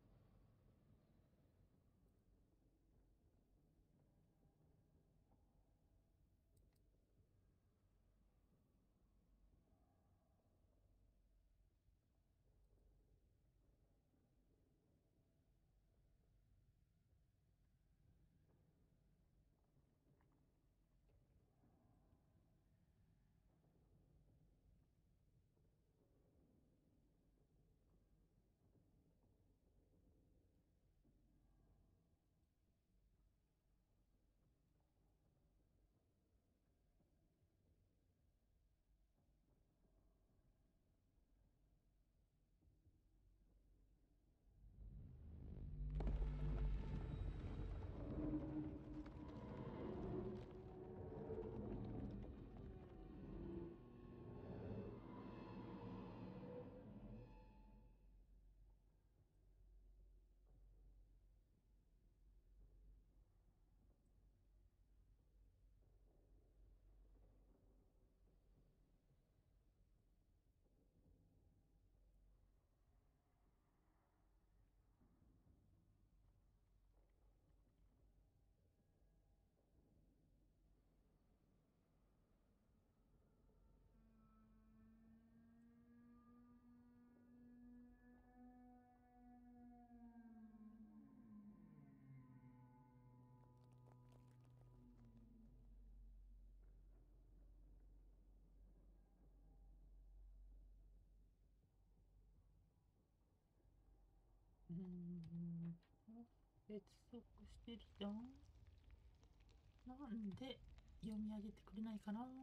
うーん。接続してるじゃん。なんで読み上げてくれないかな。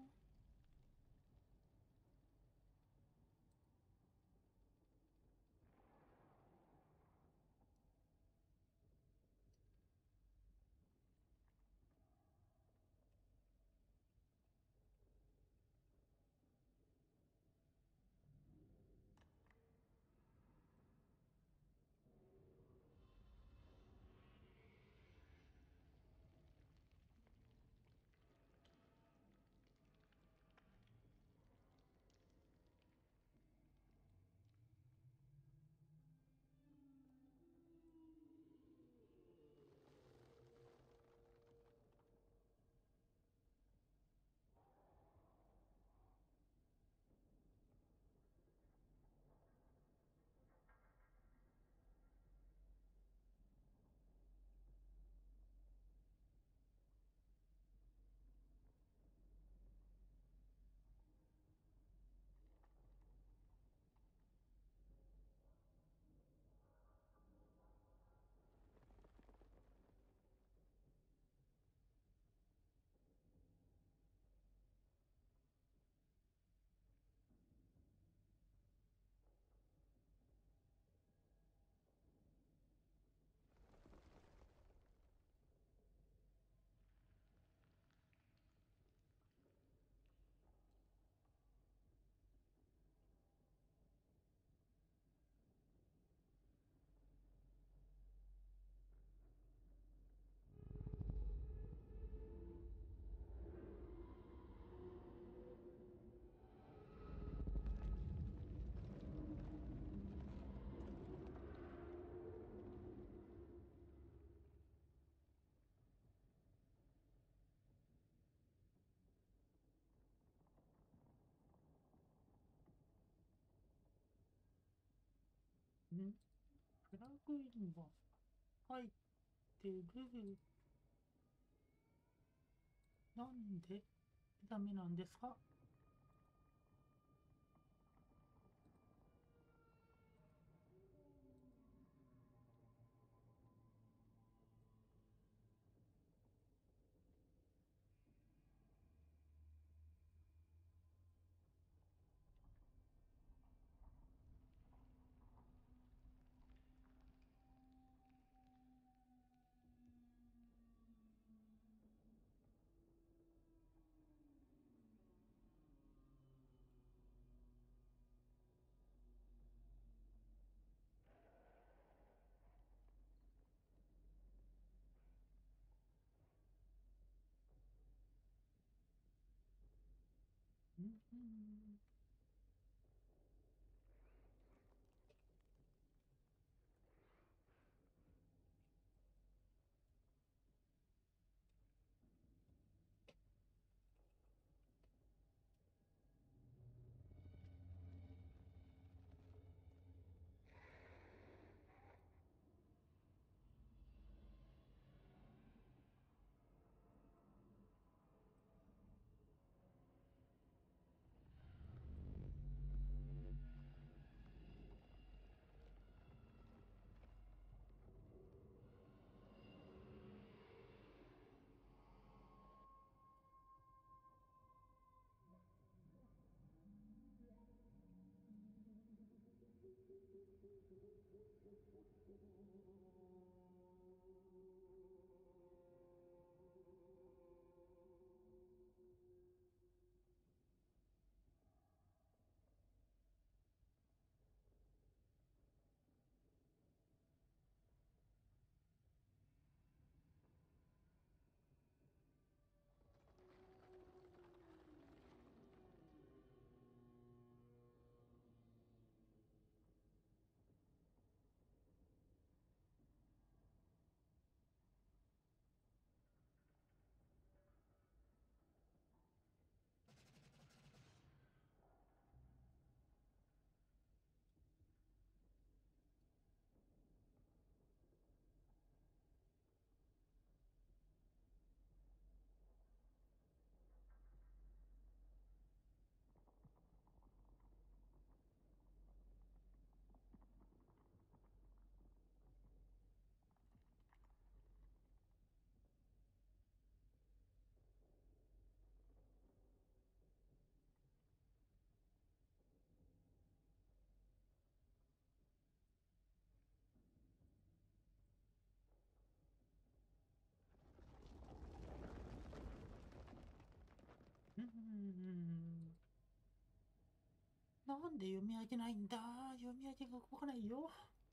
んプラグインは入ってる。なんでダメなんですか？うん。 なんで読み上げないんだ。読み上げが動かないよ。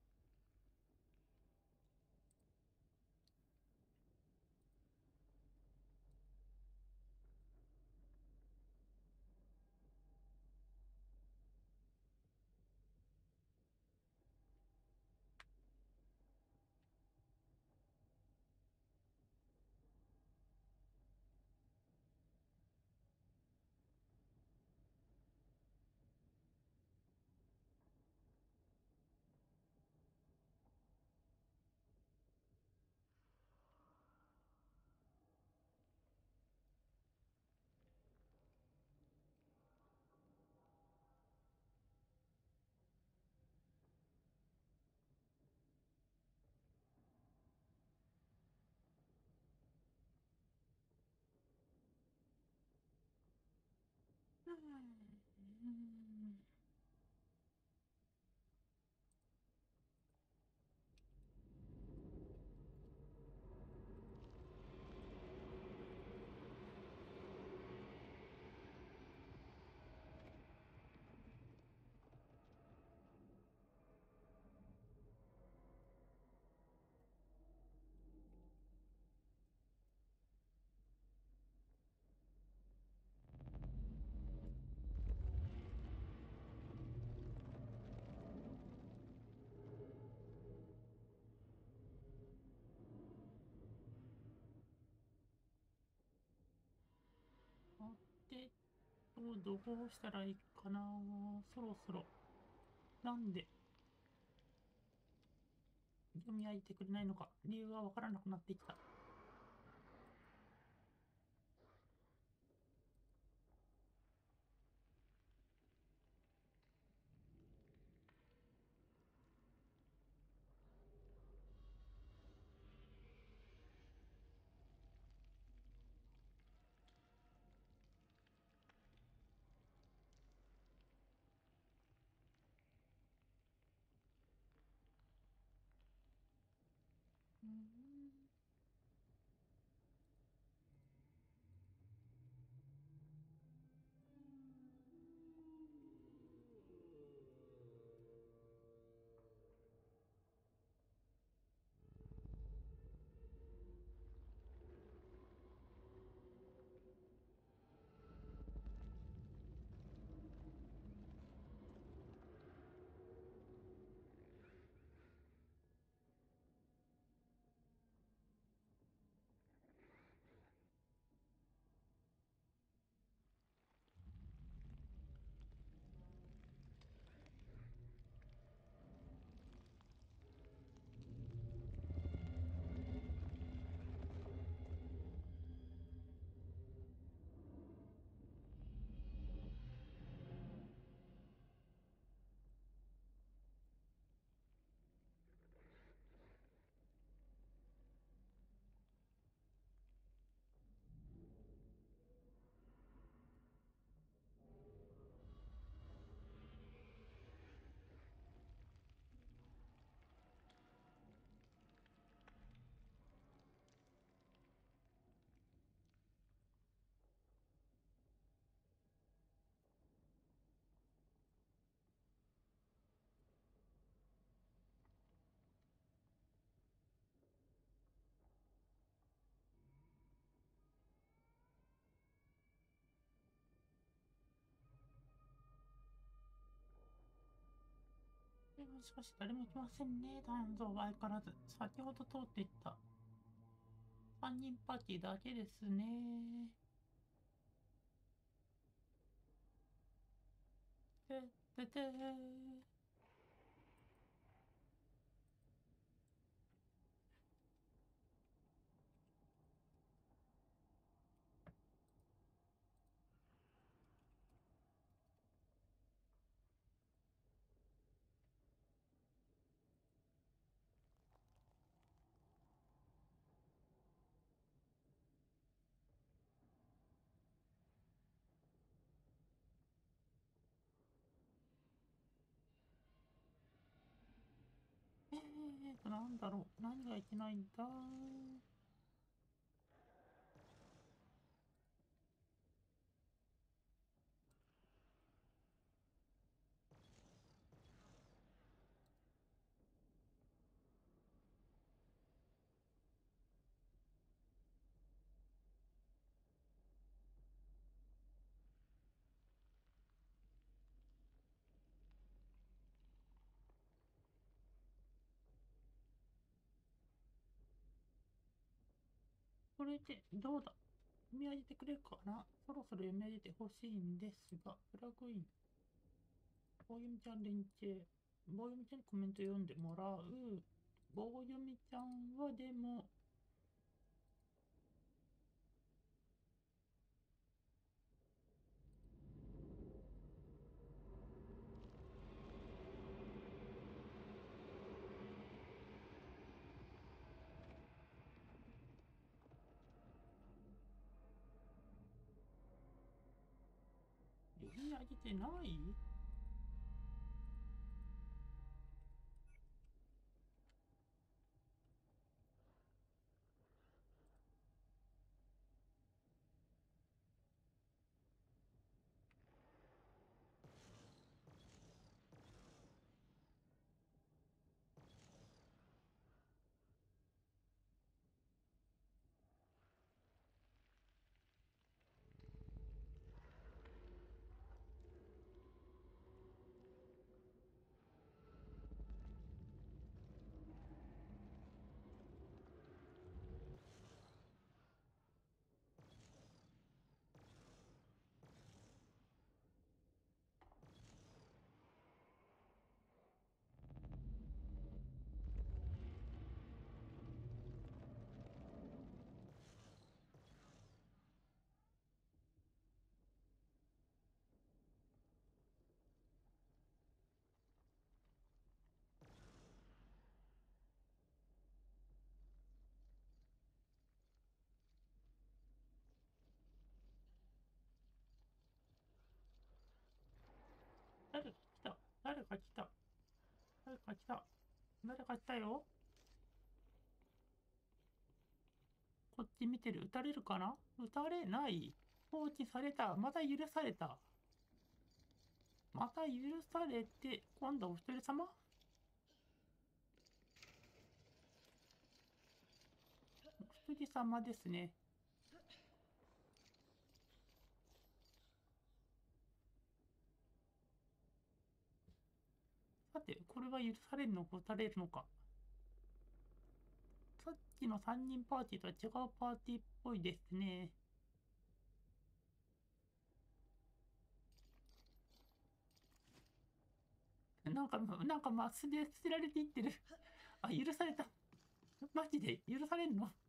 うん。で、どうしたらいいかな。そろそろ。なんで読み上げてくれないのか、理由がわからなくなってきた。うん。しかし誰も来ませんね。団蔵は相変わらず。先ほど通っていった3人パーティーだけですね。てっててー。なんだろう。何がいけないんだ。 これでどうだ、読み上げてくれるかな。そろそろ読み上げてほしいんですが、プラグイン、棒読みちゃん連携、棒読みちゃんにコメント読んでもらう。棒読みちゃんはでも、読み上げてない。誰か来た。誰か来た。誰か来た。誰か来たよ。こっち見てる。撃たれるかな。撃たれない。放置された。また許された。また許されて、今度はお一人様。お一人様ですね。さて、これは許されるのか撃たれるのか。さっきの3人パーティーとは違うパーティーっぽいですね。なんかマスで捨てられていってる。あ、許された。マジで許されんの。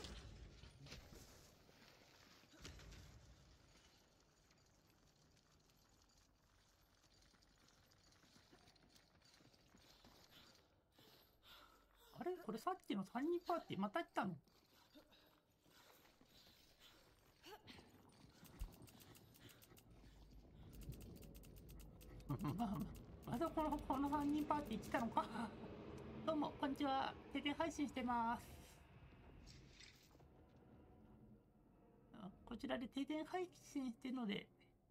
あれこれさっきの3人パーティーまた来たの。またこの3人パーティー来たのか。どうも、こんにちは。定点配信してます。こちらで定点配信してるので、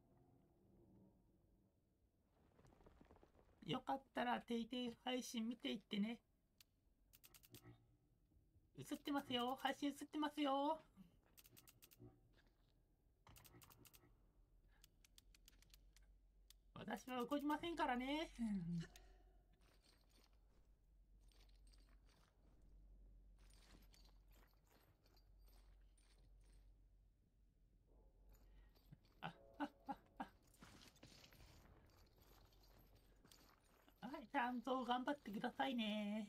よかったら定点配信見ていってね。映ってますよ。配信映ってますよ。私は動きませんからね。はい、ちゃんと頑張ってくださいね。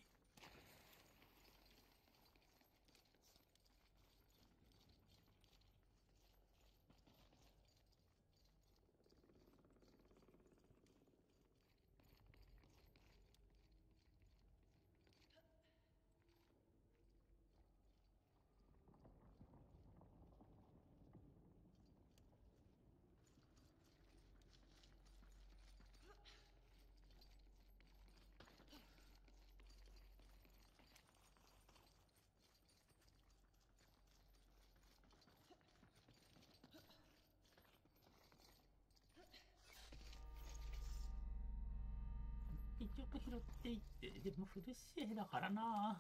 結局拾っていって、でもフルシエだからな。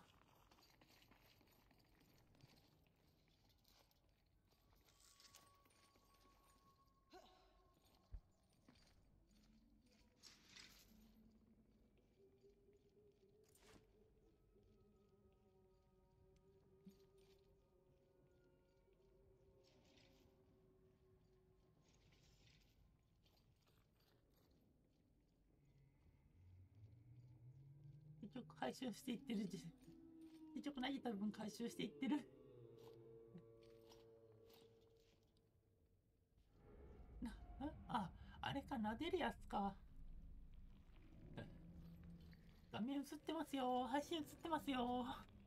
結局回収していってる。結局投げた分回収していってる。あれか、撫でるやつか。画面映ってますよ。配信映ってますよ。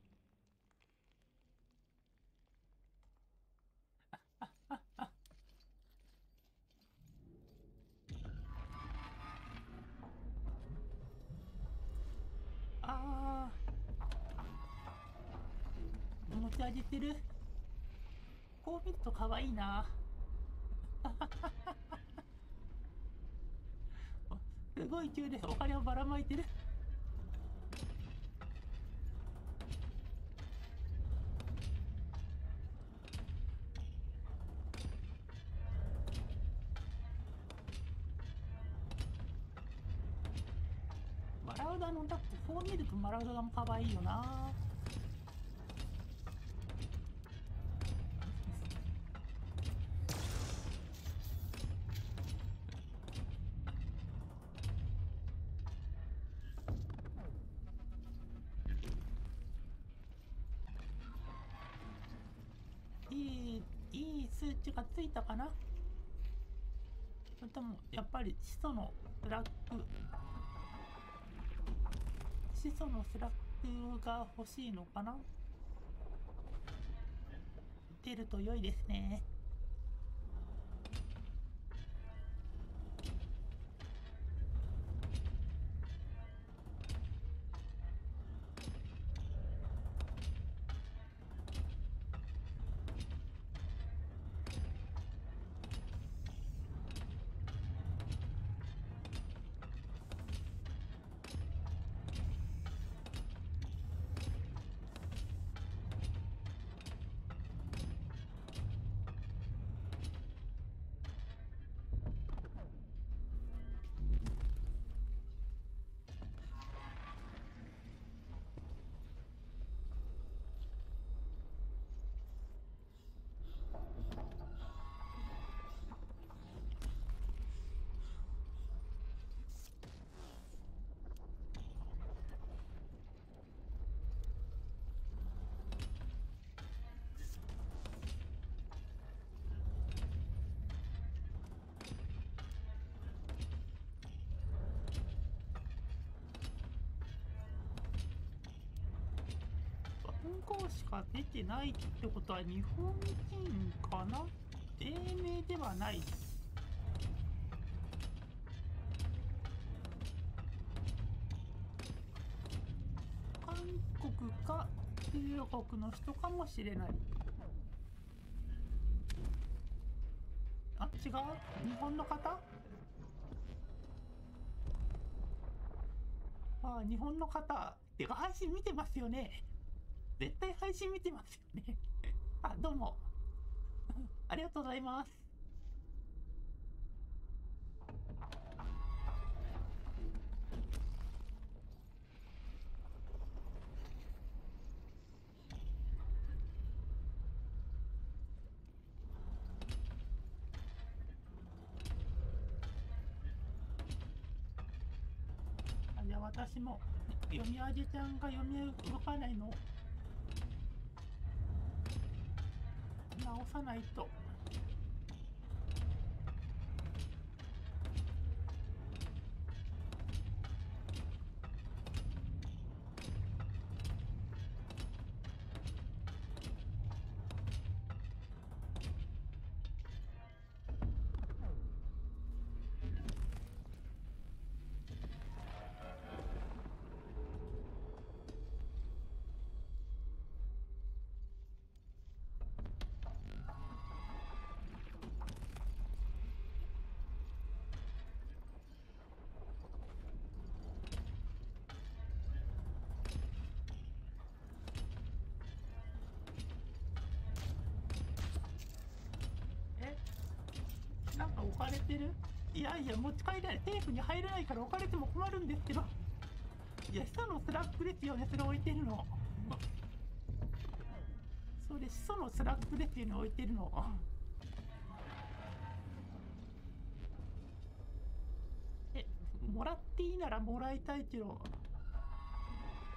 あ持ち上げてる。こう見ると可愛いな。すごい勢いでお金をばらまいてる。マラウダのだってこう見るとマラウダも可愛いよな。いい数値がついたかな。それともやっぱり始祖のスラックが欲しいのかな。出ると良いですね。運行しか出てないってことは日本人かな。英名ではない。韓国か中国の人かもしれない。違う、日本の方。日本の方ってか配信見てますよね。絶対配信見てますよね。どうもありがとうございます。じゃあ私も読み上げちゃんが読み動かないのを直さないと。なんか置かれてる。いやいや、持ち帰れない。テープに入らないから置かれても困るんですけど。いや、始祖のスラックですよね、それ置いてるの。それ始祖のスラックですよね、置いてるの。もらっていいならもらいたいけど。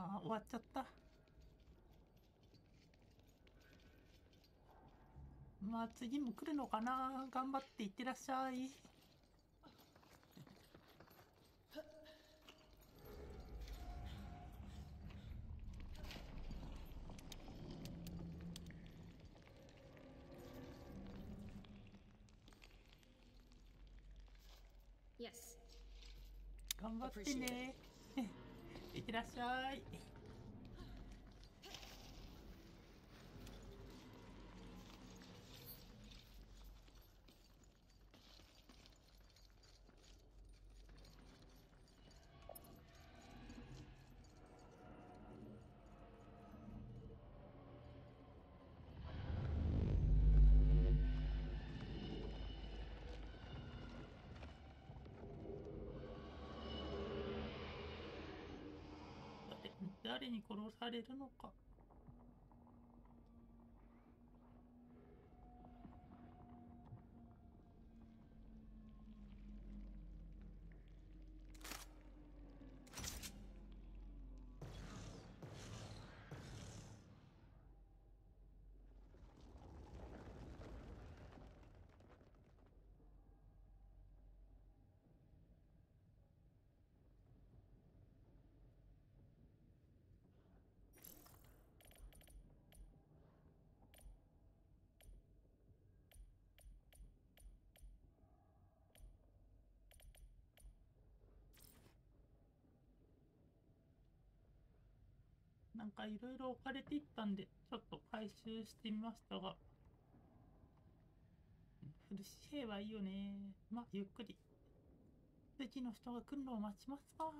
あ、終わっちゃった。まあ次も来るのかな。頑張っていってらっしゃい。 Yes. 頑張ってね。いってらっしゃい。誰に殺されるのか。なんかいろいろ置かれていったんで、ちょっと回収してみましたが、フル紙幣はいいよね。まあ、ゆっくり。次の人が来るのを待ちますか。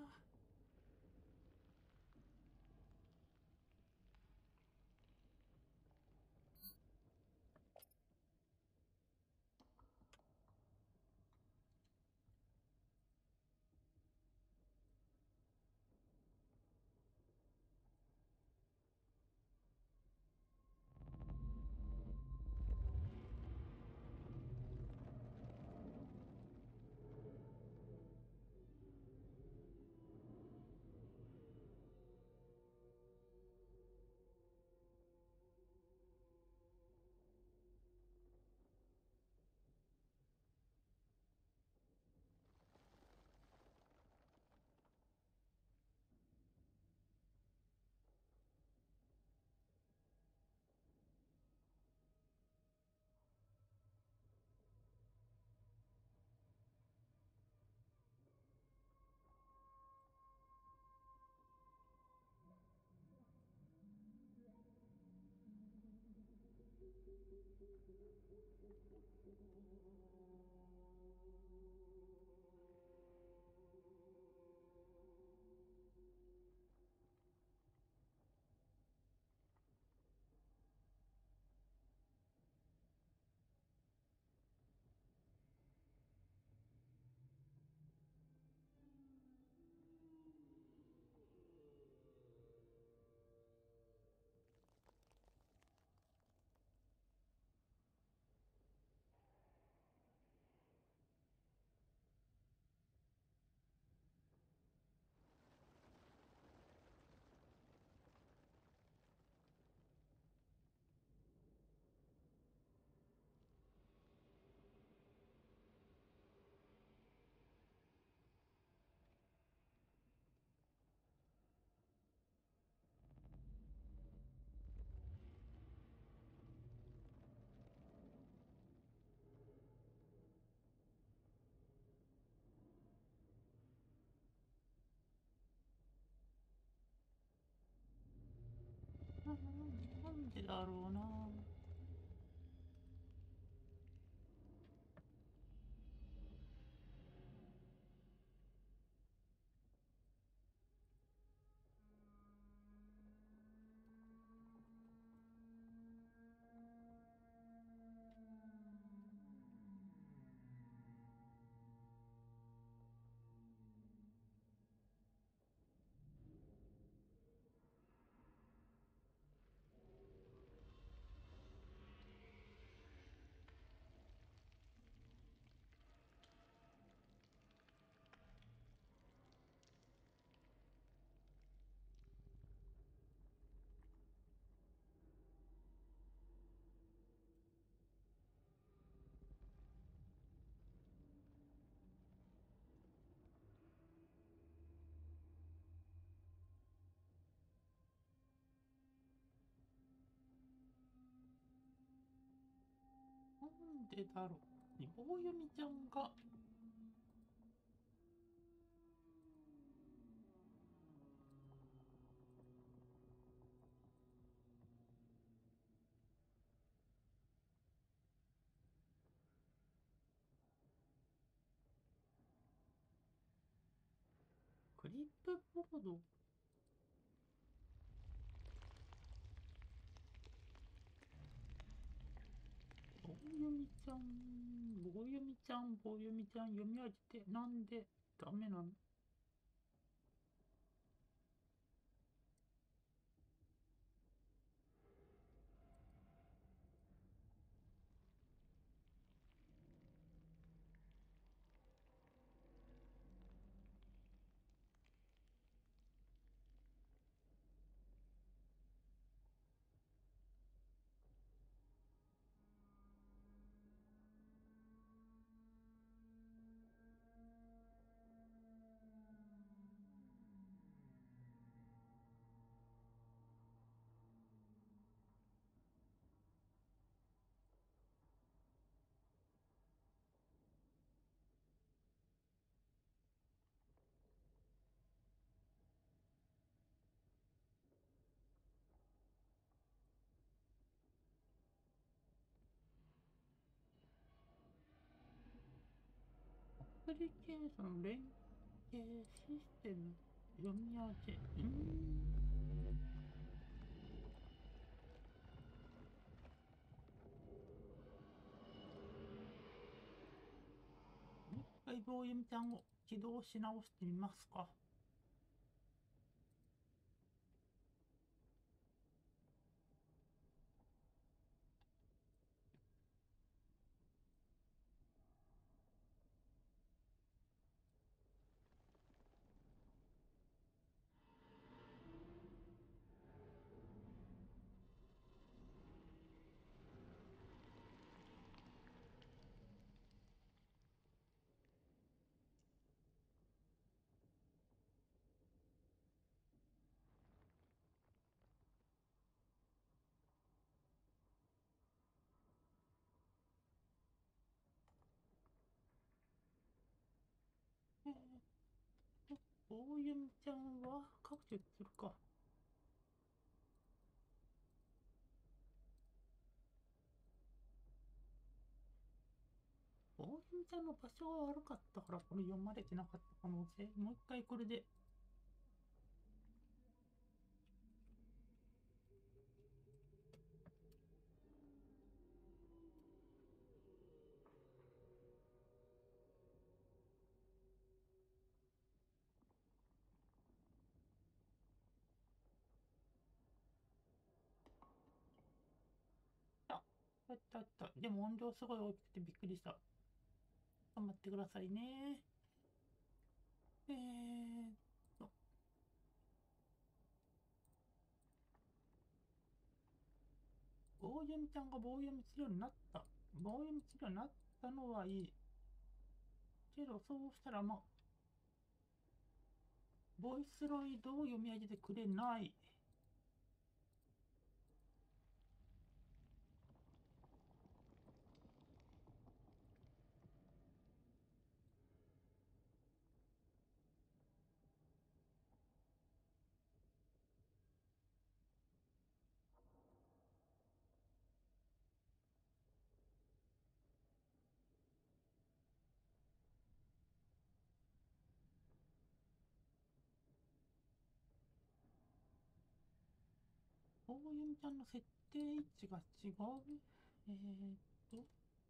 なんでだろうな。 んでだろうに棒読みちゃんがクリップボード棒読みちゃん棒読みちゃん棒読みちゃん読み上げてなんでダメなの。アプリケーション連携システム読み上げもう一回棒読みちゃんを起動し直してみますか。えー棒読みちゃんは各種するか。棒読みちゃんの場所が悪かったからこれ読まれてなかった可能性。もう一回これで。あ、あったあった。でも音量すごい大きくてびっくりした。頑張ってくださいね。えーっと、棒読みちゃんが棒読みするようになった。棒読みするようになったのはいい。けど、そうしたらボイスロイドを読み上げてくれない。棒読みちゃんの設定位置が違う。えーっと、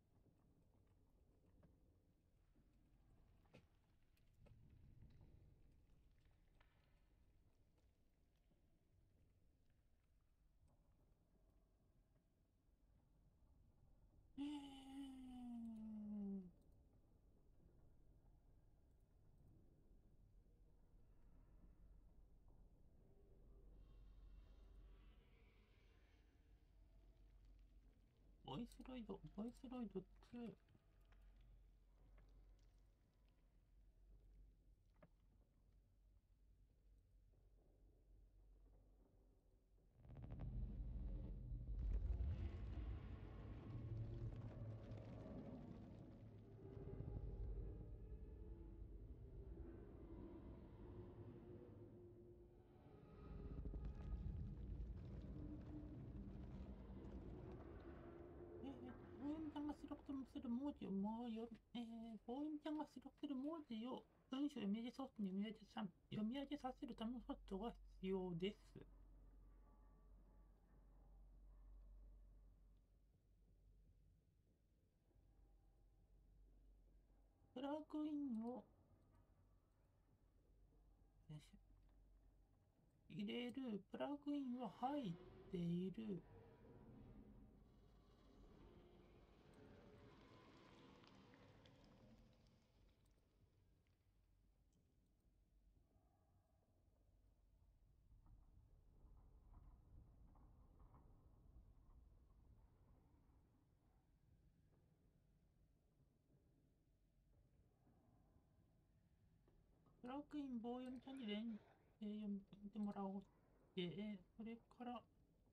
えー、ボイスロイド、ボイスロイド2。 出力する文字をボーインちゃんが出力する文字を文章を読み上げソフトに読み上げさせるためのソフトが必要です。プラグインを入れる。プラグインは入っている。プラグイン棒読みちゃんに読んでもらおうって、それから、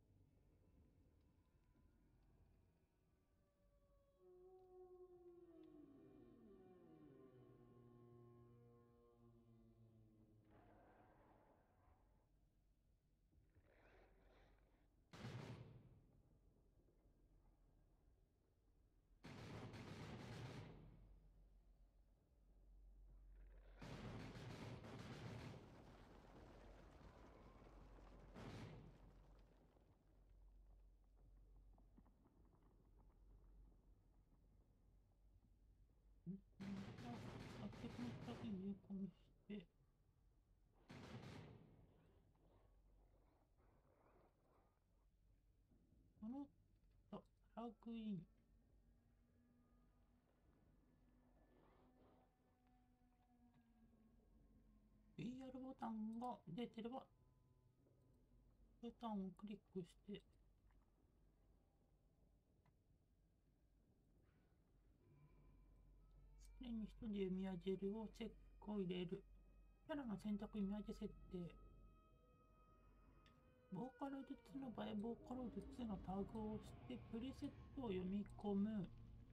作曲のプラグインを有効にして、このプラグイン、VR ボタンが出てれば、ボタンをクリックして、スクリーンに一人で読み上げるをチェックを入れる。キャラの選択読み上げ設定。ボーカロイド2の場合、ボーカロイド2のタグを押して、プリセットを読み込む。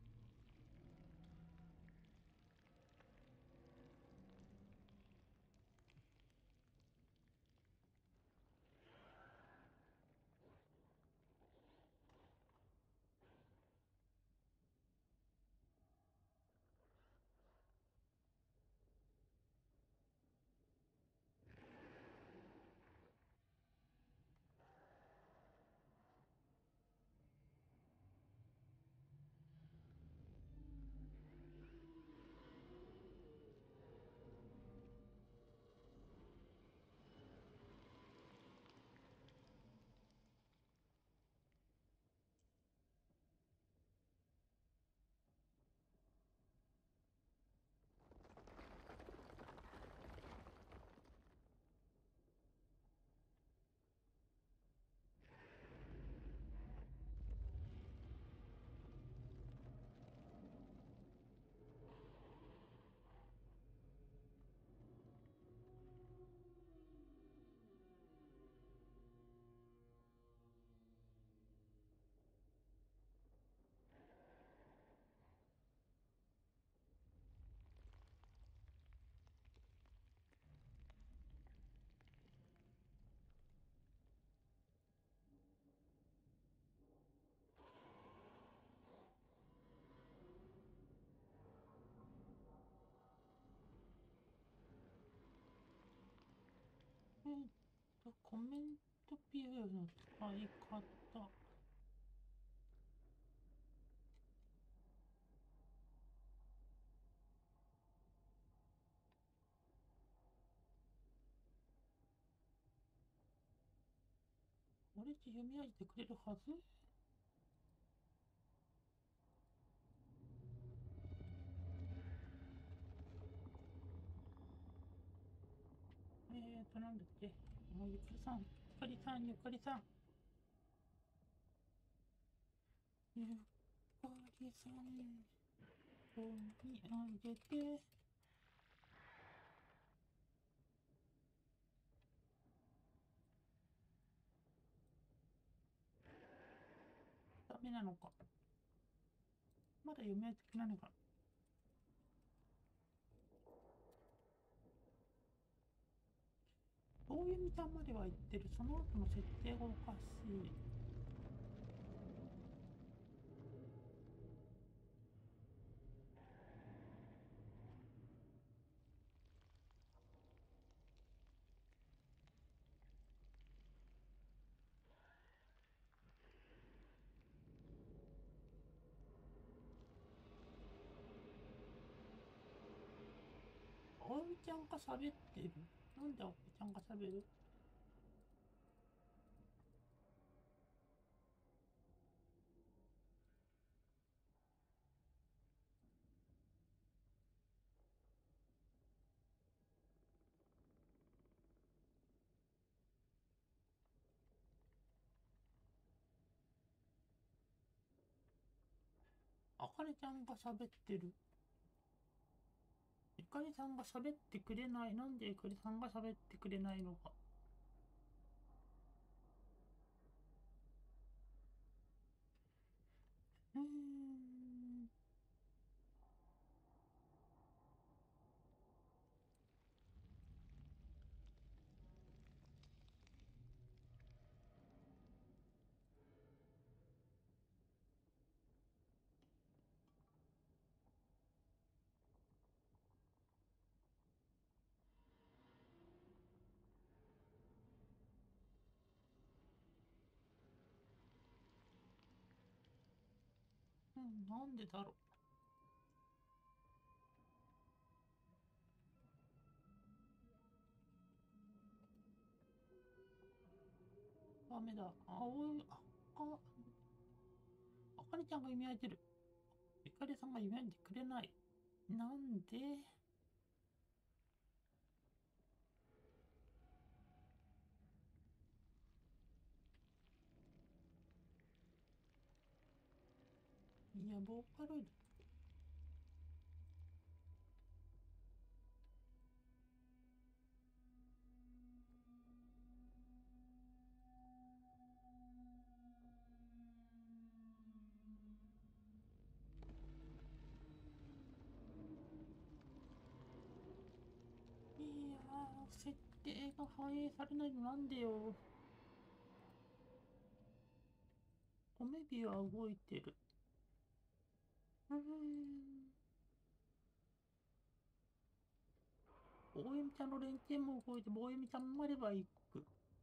コメントビューの使い方。これで読み上げてくれるはず。なんだっけ。ゆかりさん、ゆかりさん、ゆかりさん。ゆかりさん、読み上げて。ダメなのか。まだ読み上げてくれないのか。棒読みちゃんまでは言ってる。その後の設定がおかしい。 おみちゃんが喋ってる。なんでおみちゃんが喋る？あかねちゃんが喋ってる。ゆかりさんが喋ってくれない。なんでゆかりさんが喋ってくれないのか。うーん。うん、なんでだろう。ダメだ。あかねちゃんが読み上げる。ゆかりさんが読み上げてくれない。なんで？いや、ボーカロイド。いやー、設定が反映されないのなんでよ。コメビは動いてる。うーん。大エミちゃんの連携も動いて、大エミちゃんもあれば一国。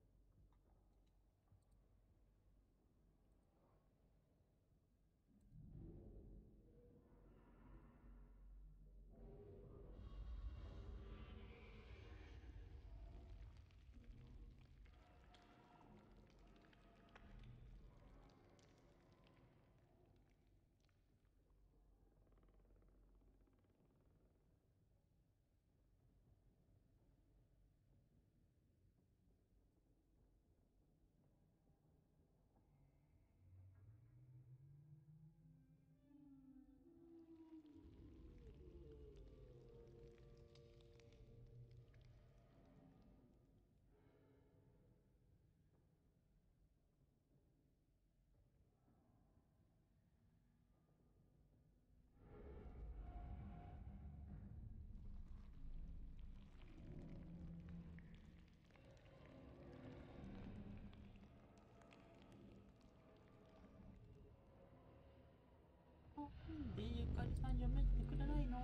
なんでゆかりさん読めてくれないの？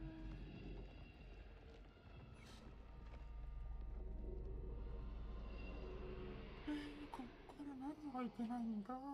こっから何がいけないんだ？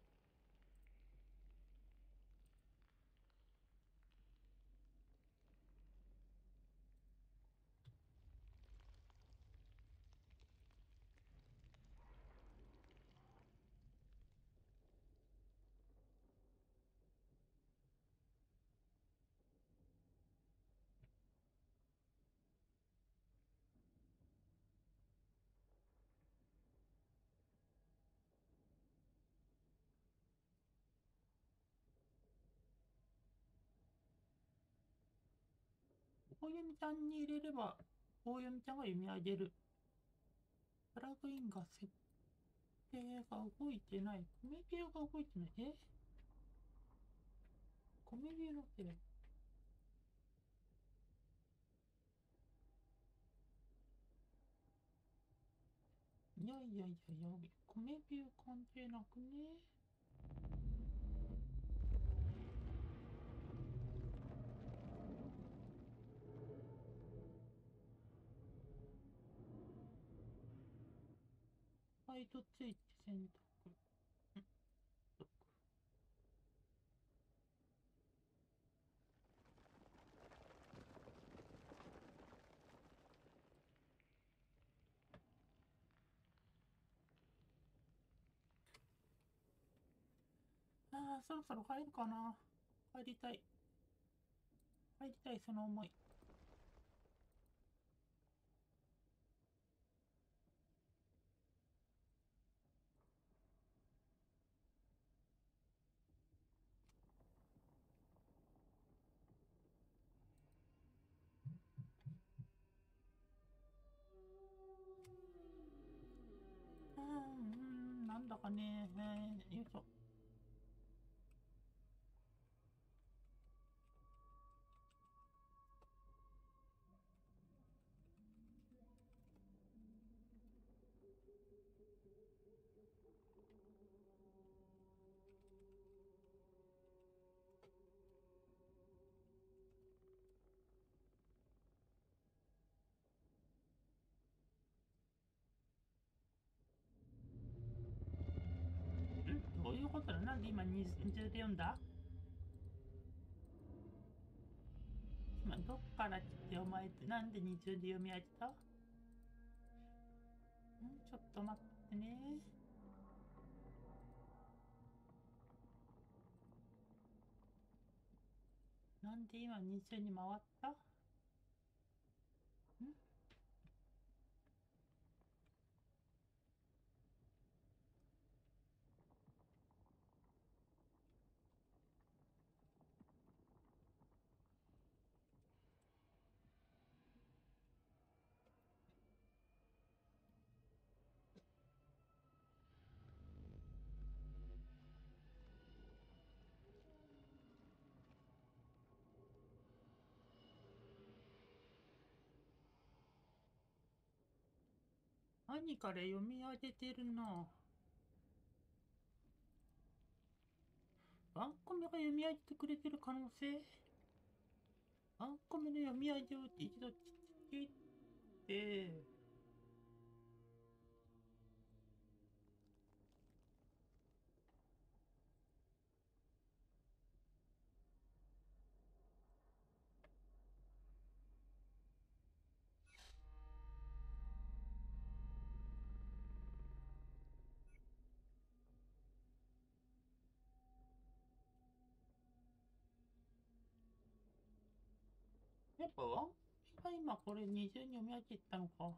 大読みちゃんに入れれば、大読みちゃんが読み上げる。プラグインが設定が動いてない。コメビューが動いてない。コメビューのせい。いやいやいやいや、コメビュー関係なくね？ファイトついて選択。 ああ、そろそろ帰るかな。帰りたい。帰りたい、その思い。なんだかね、よいしょ。どういうことだ。なんで今20で読んだ？今どっから来てお前ってなんで20で読み上げた？ちょっと待ってね。なんで今20に回った？兄から読み上げてるな。ワンコメが読み上げてくれてる可能性？ワンコメの読み上げを一度聞いて、やっぱワンコメが今これ20に読み上げたのか。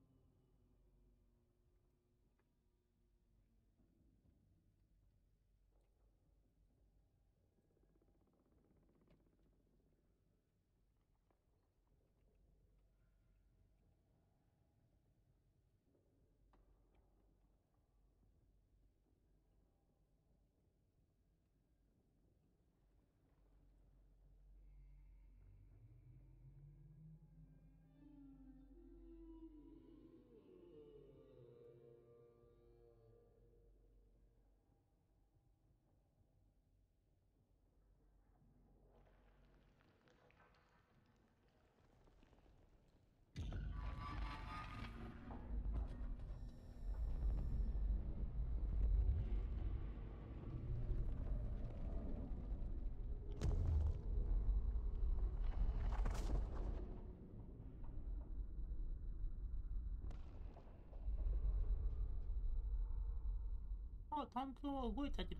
あ、担当は動いたけど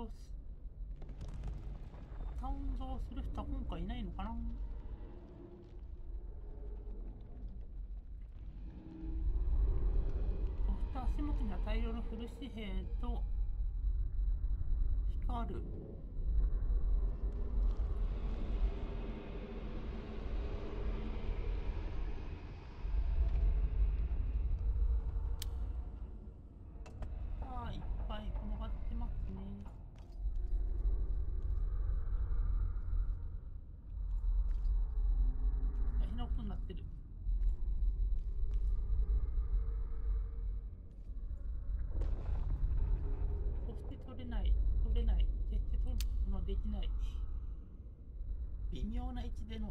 担当する人は今回いないのかな。そして足元には大量の古紙幣と光る。いっぱい転がってますね。大変なことになってる。そして取れない、決して取ることのできない。微妙な位置での。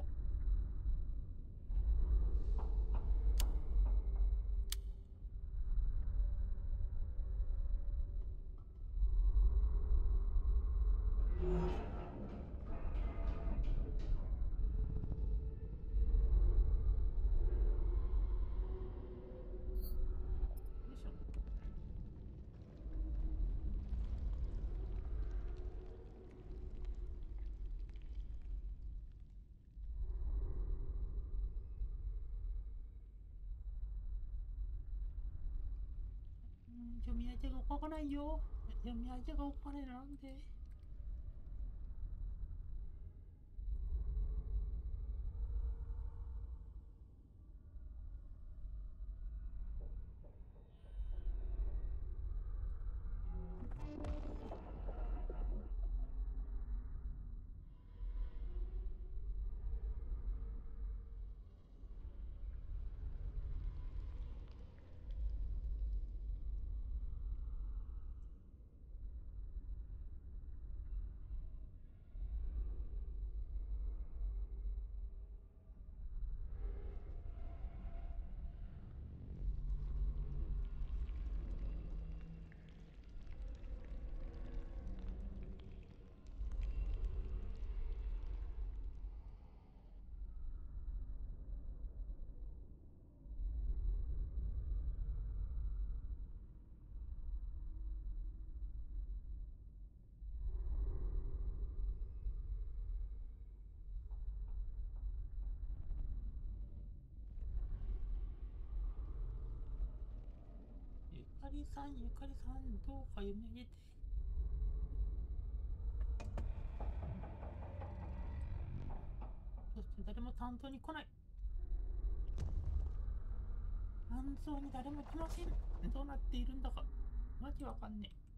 よいしょ。 読み相手がわからないよ。読み相手がわからないなんで。ゆかりさん、ゆかりさん、どうか読み上げて。そして誰も担当に来ない。担当に誰も来ません。どうなっているんだか。マジわかんねえ。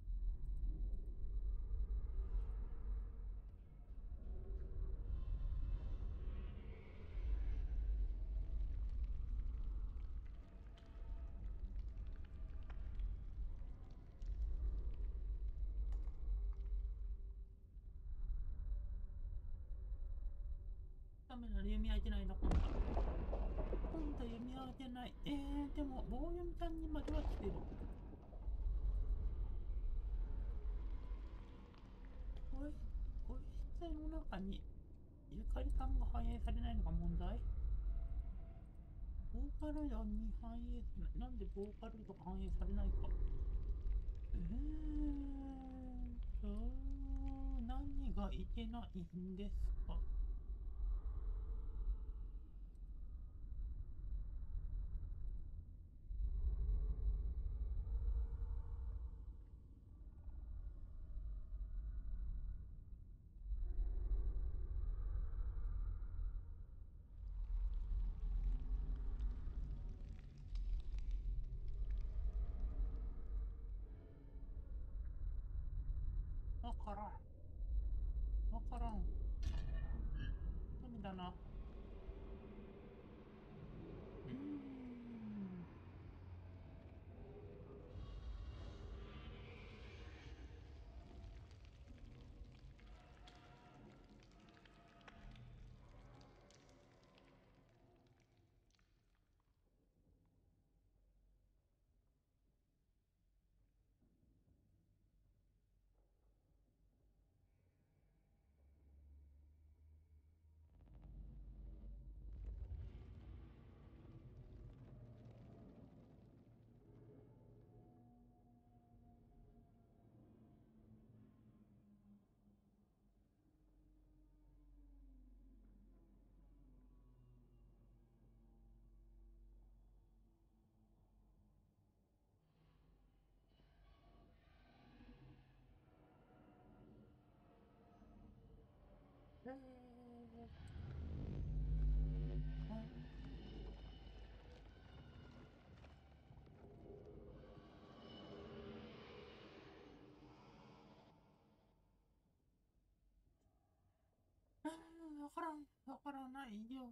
ダメなら読み上げないな、今度。今度読み上げない。でも、棒読みさんにまでは来てる。こいつの中に、ゆかりさんが反映されないのが問題。ボーカル欄に反映、なんでボーカルとか反映されないか。何がいけないんですか。わからん。わからん。ダメだな。うーん。えわからん。わからないよ。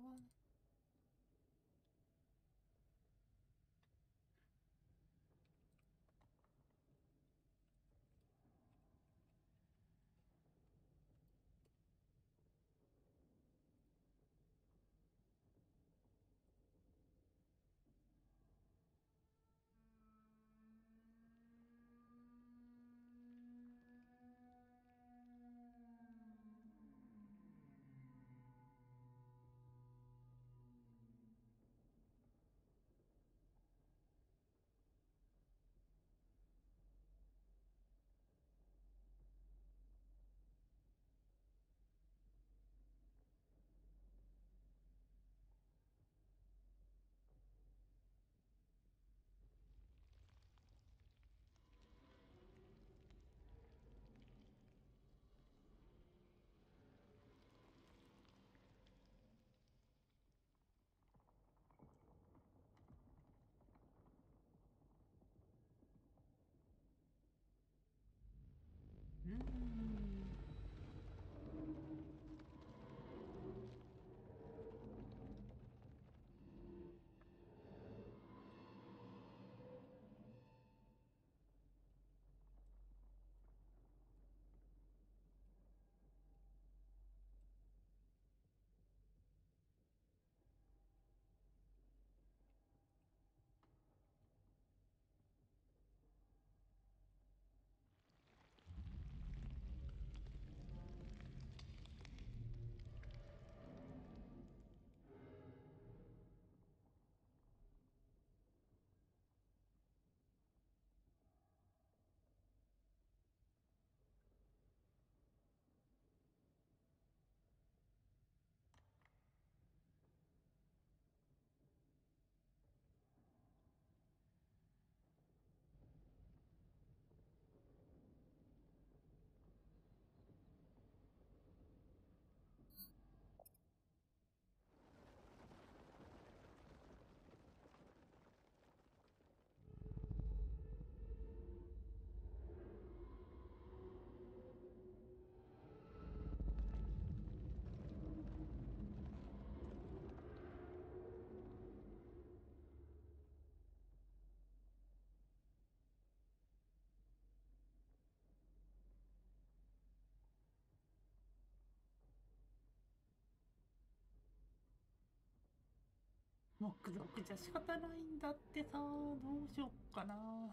黙々じゃ仕方ないんだってさ、どうしよっかな。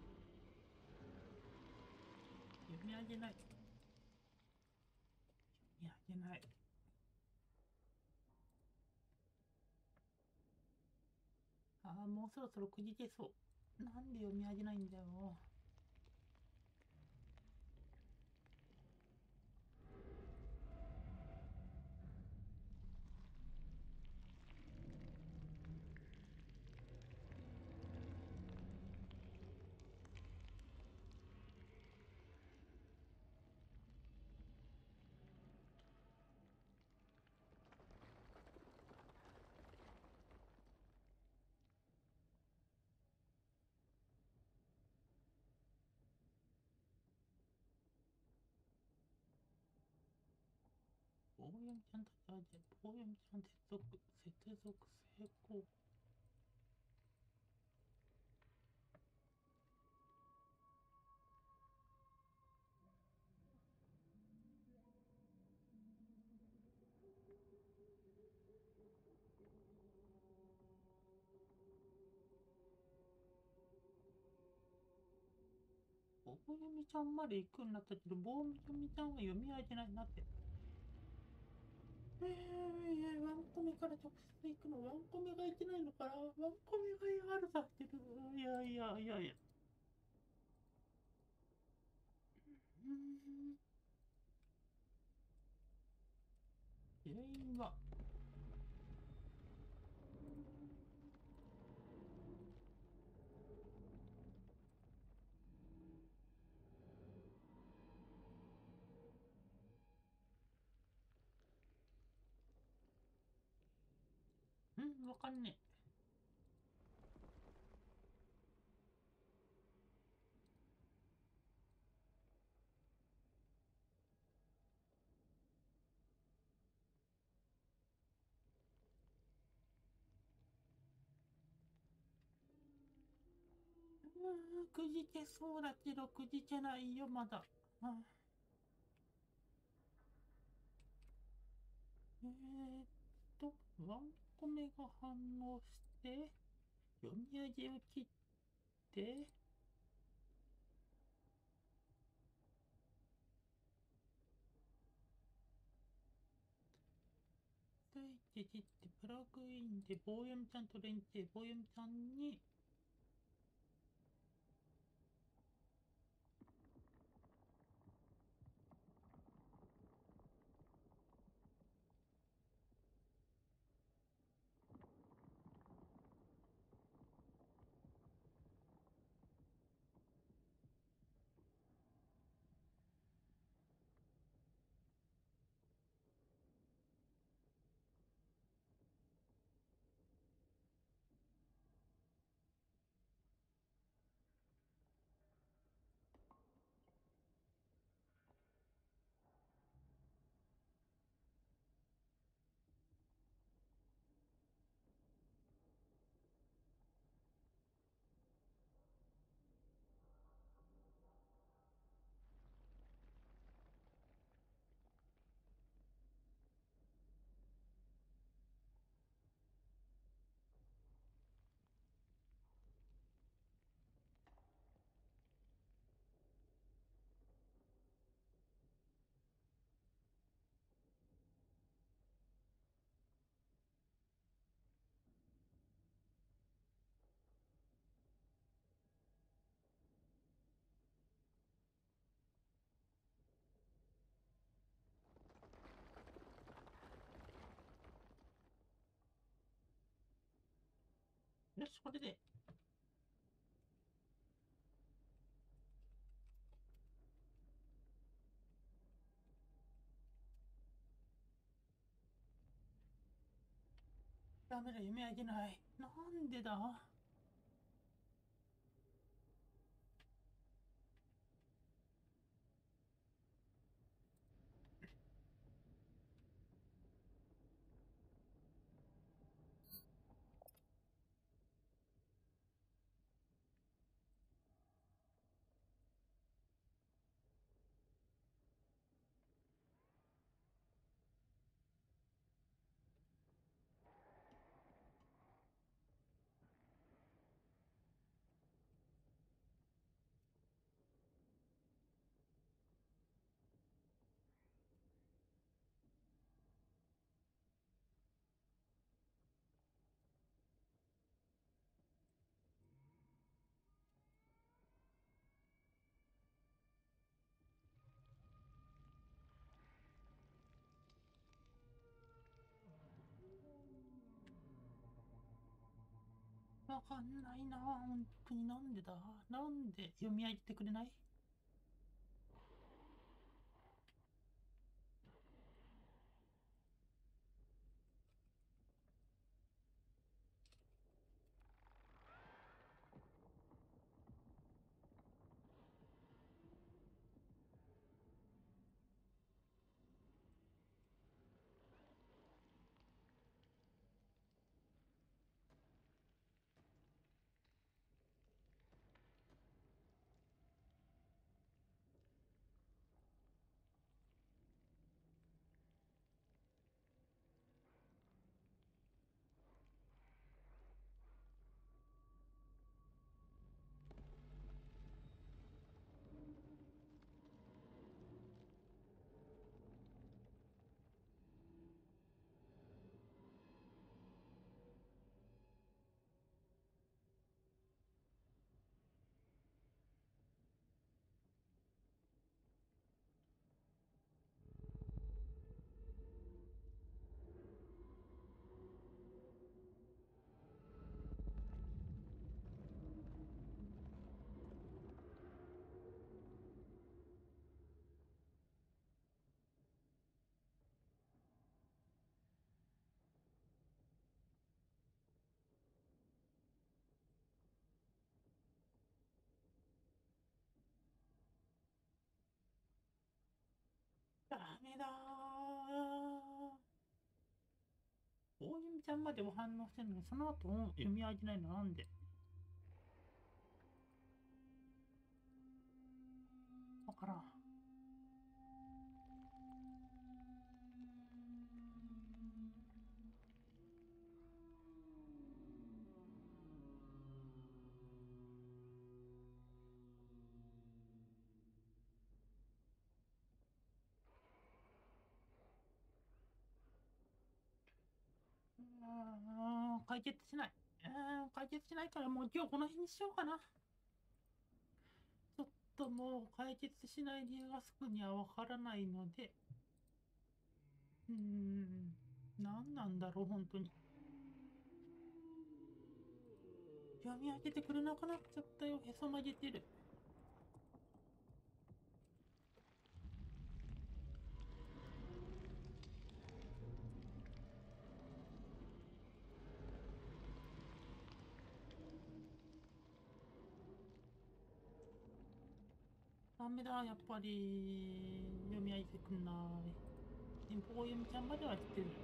読み上げない。読み上げない。ああ、もうそろそろくじけそう。なんで読み上げないんだよ。大読ちゃんたちは、大読ちゃん接続成功。大読みちゃんまで行くんだったけど、棒読みちゃんは読み上げないなって。ワンコメから直接行くの、ワンコメがいけないのかな、ワンコメが嫌がるさってる。いやいやいやいや。うーん。原因は、わかんねえ。くじけそうだけど、くじけないよ、まだ。えーっワンコメが反応して、読み上げを切って、で切って、プラグインで棒読みちゃんと連携、棒読みちゃんに、よし、これで、ダメだ、読み上げない。なんでだ。 わかんないな。本当になんでだ。なんで読み上げてくれない？ダメだー。大泉ちゃんまでは反応してるのに、その後読み上げないのなんで？わからん。解決しない。解決しないからもう今日この辺にしようかな。ちょっともう解決しない理由がすぐにはわからないので、何なんだろう、本当に。読み上げてくれなくなっちゃったよ。へそ曲げてる。ダメだ、やっぱり。読み上げてくんない。電報読みちゃんまでは来てる。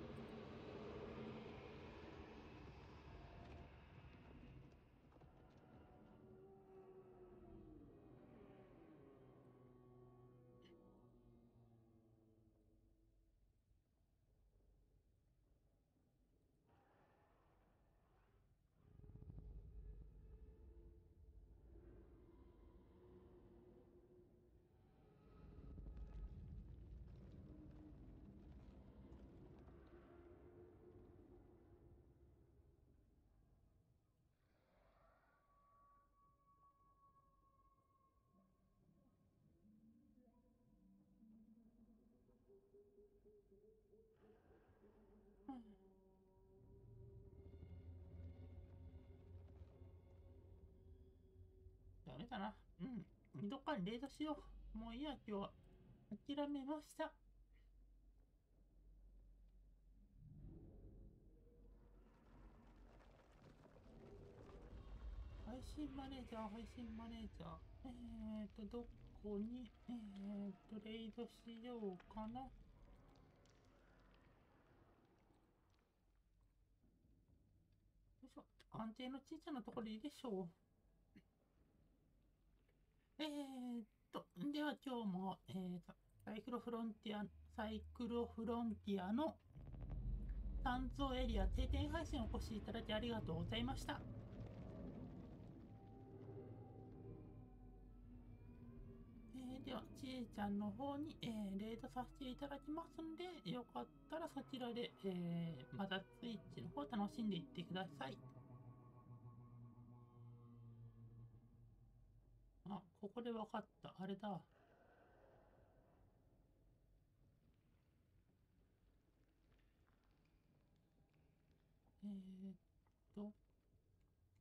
うん、ダメだな。どっかにレードしよう。もういいや、今日は。諦めました。配信マネージャー、配信マネージャー。どこに、レイドしようかな。よいしょ。安定の小さなところでいいでしょう。では今日も、サイクロフロンティア、サイクロフロンティアの担当エリア定点配信をお越しいただきありがとうございました。では、ちえちゃんの方に、レードさせていただきますので、よかったらそちらで、またスイッチの方楽しんでいってください。あ、ここで分かった。あれだ。えーっと、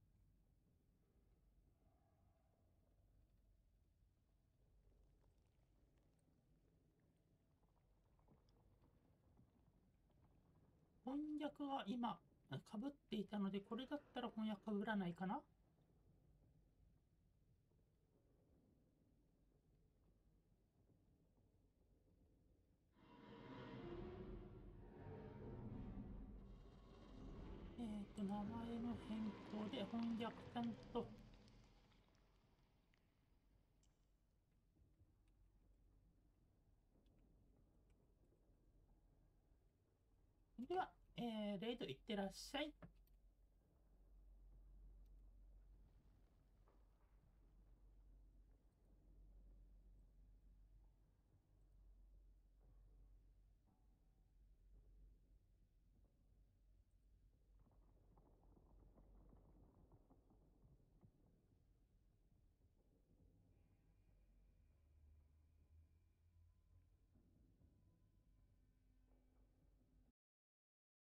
翻訳が今かぶっていたので、これだったら翻訳かぶらないかな。名前の変更で翻訳さんと、では、レイドいってらっしゃい。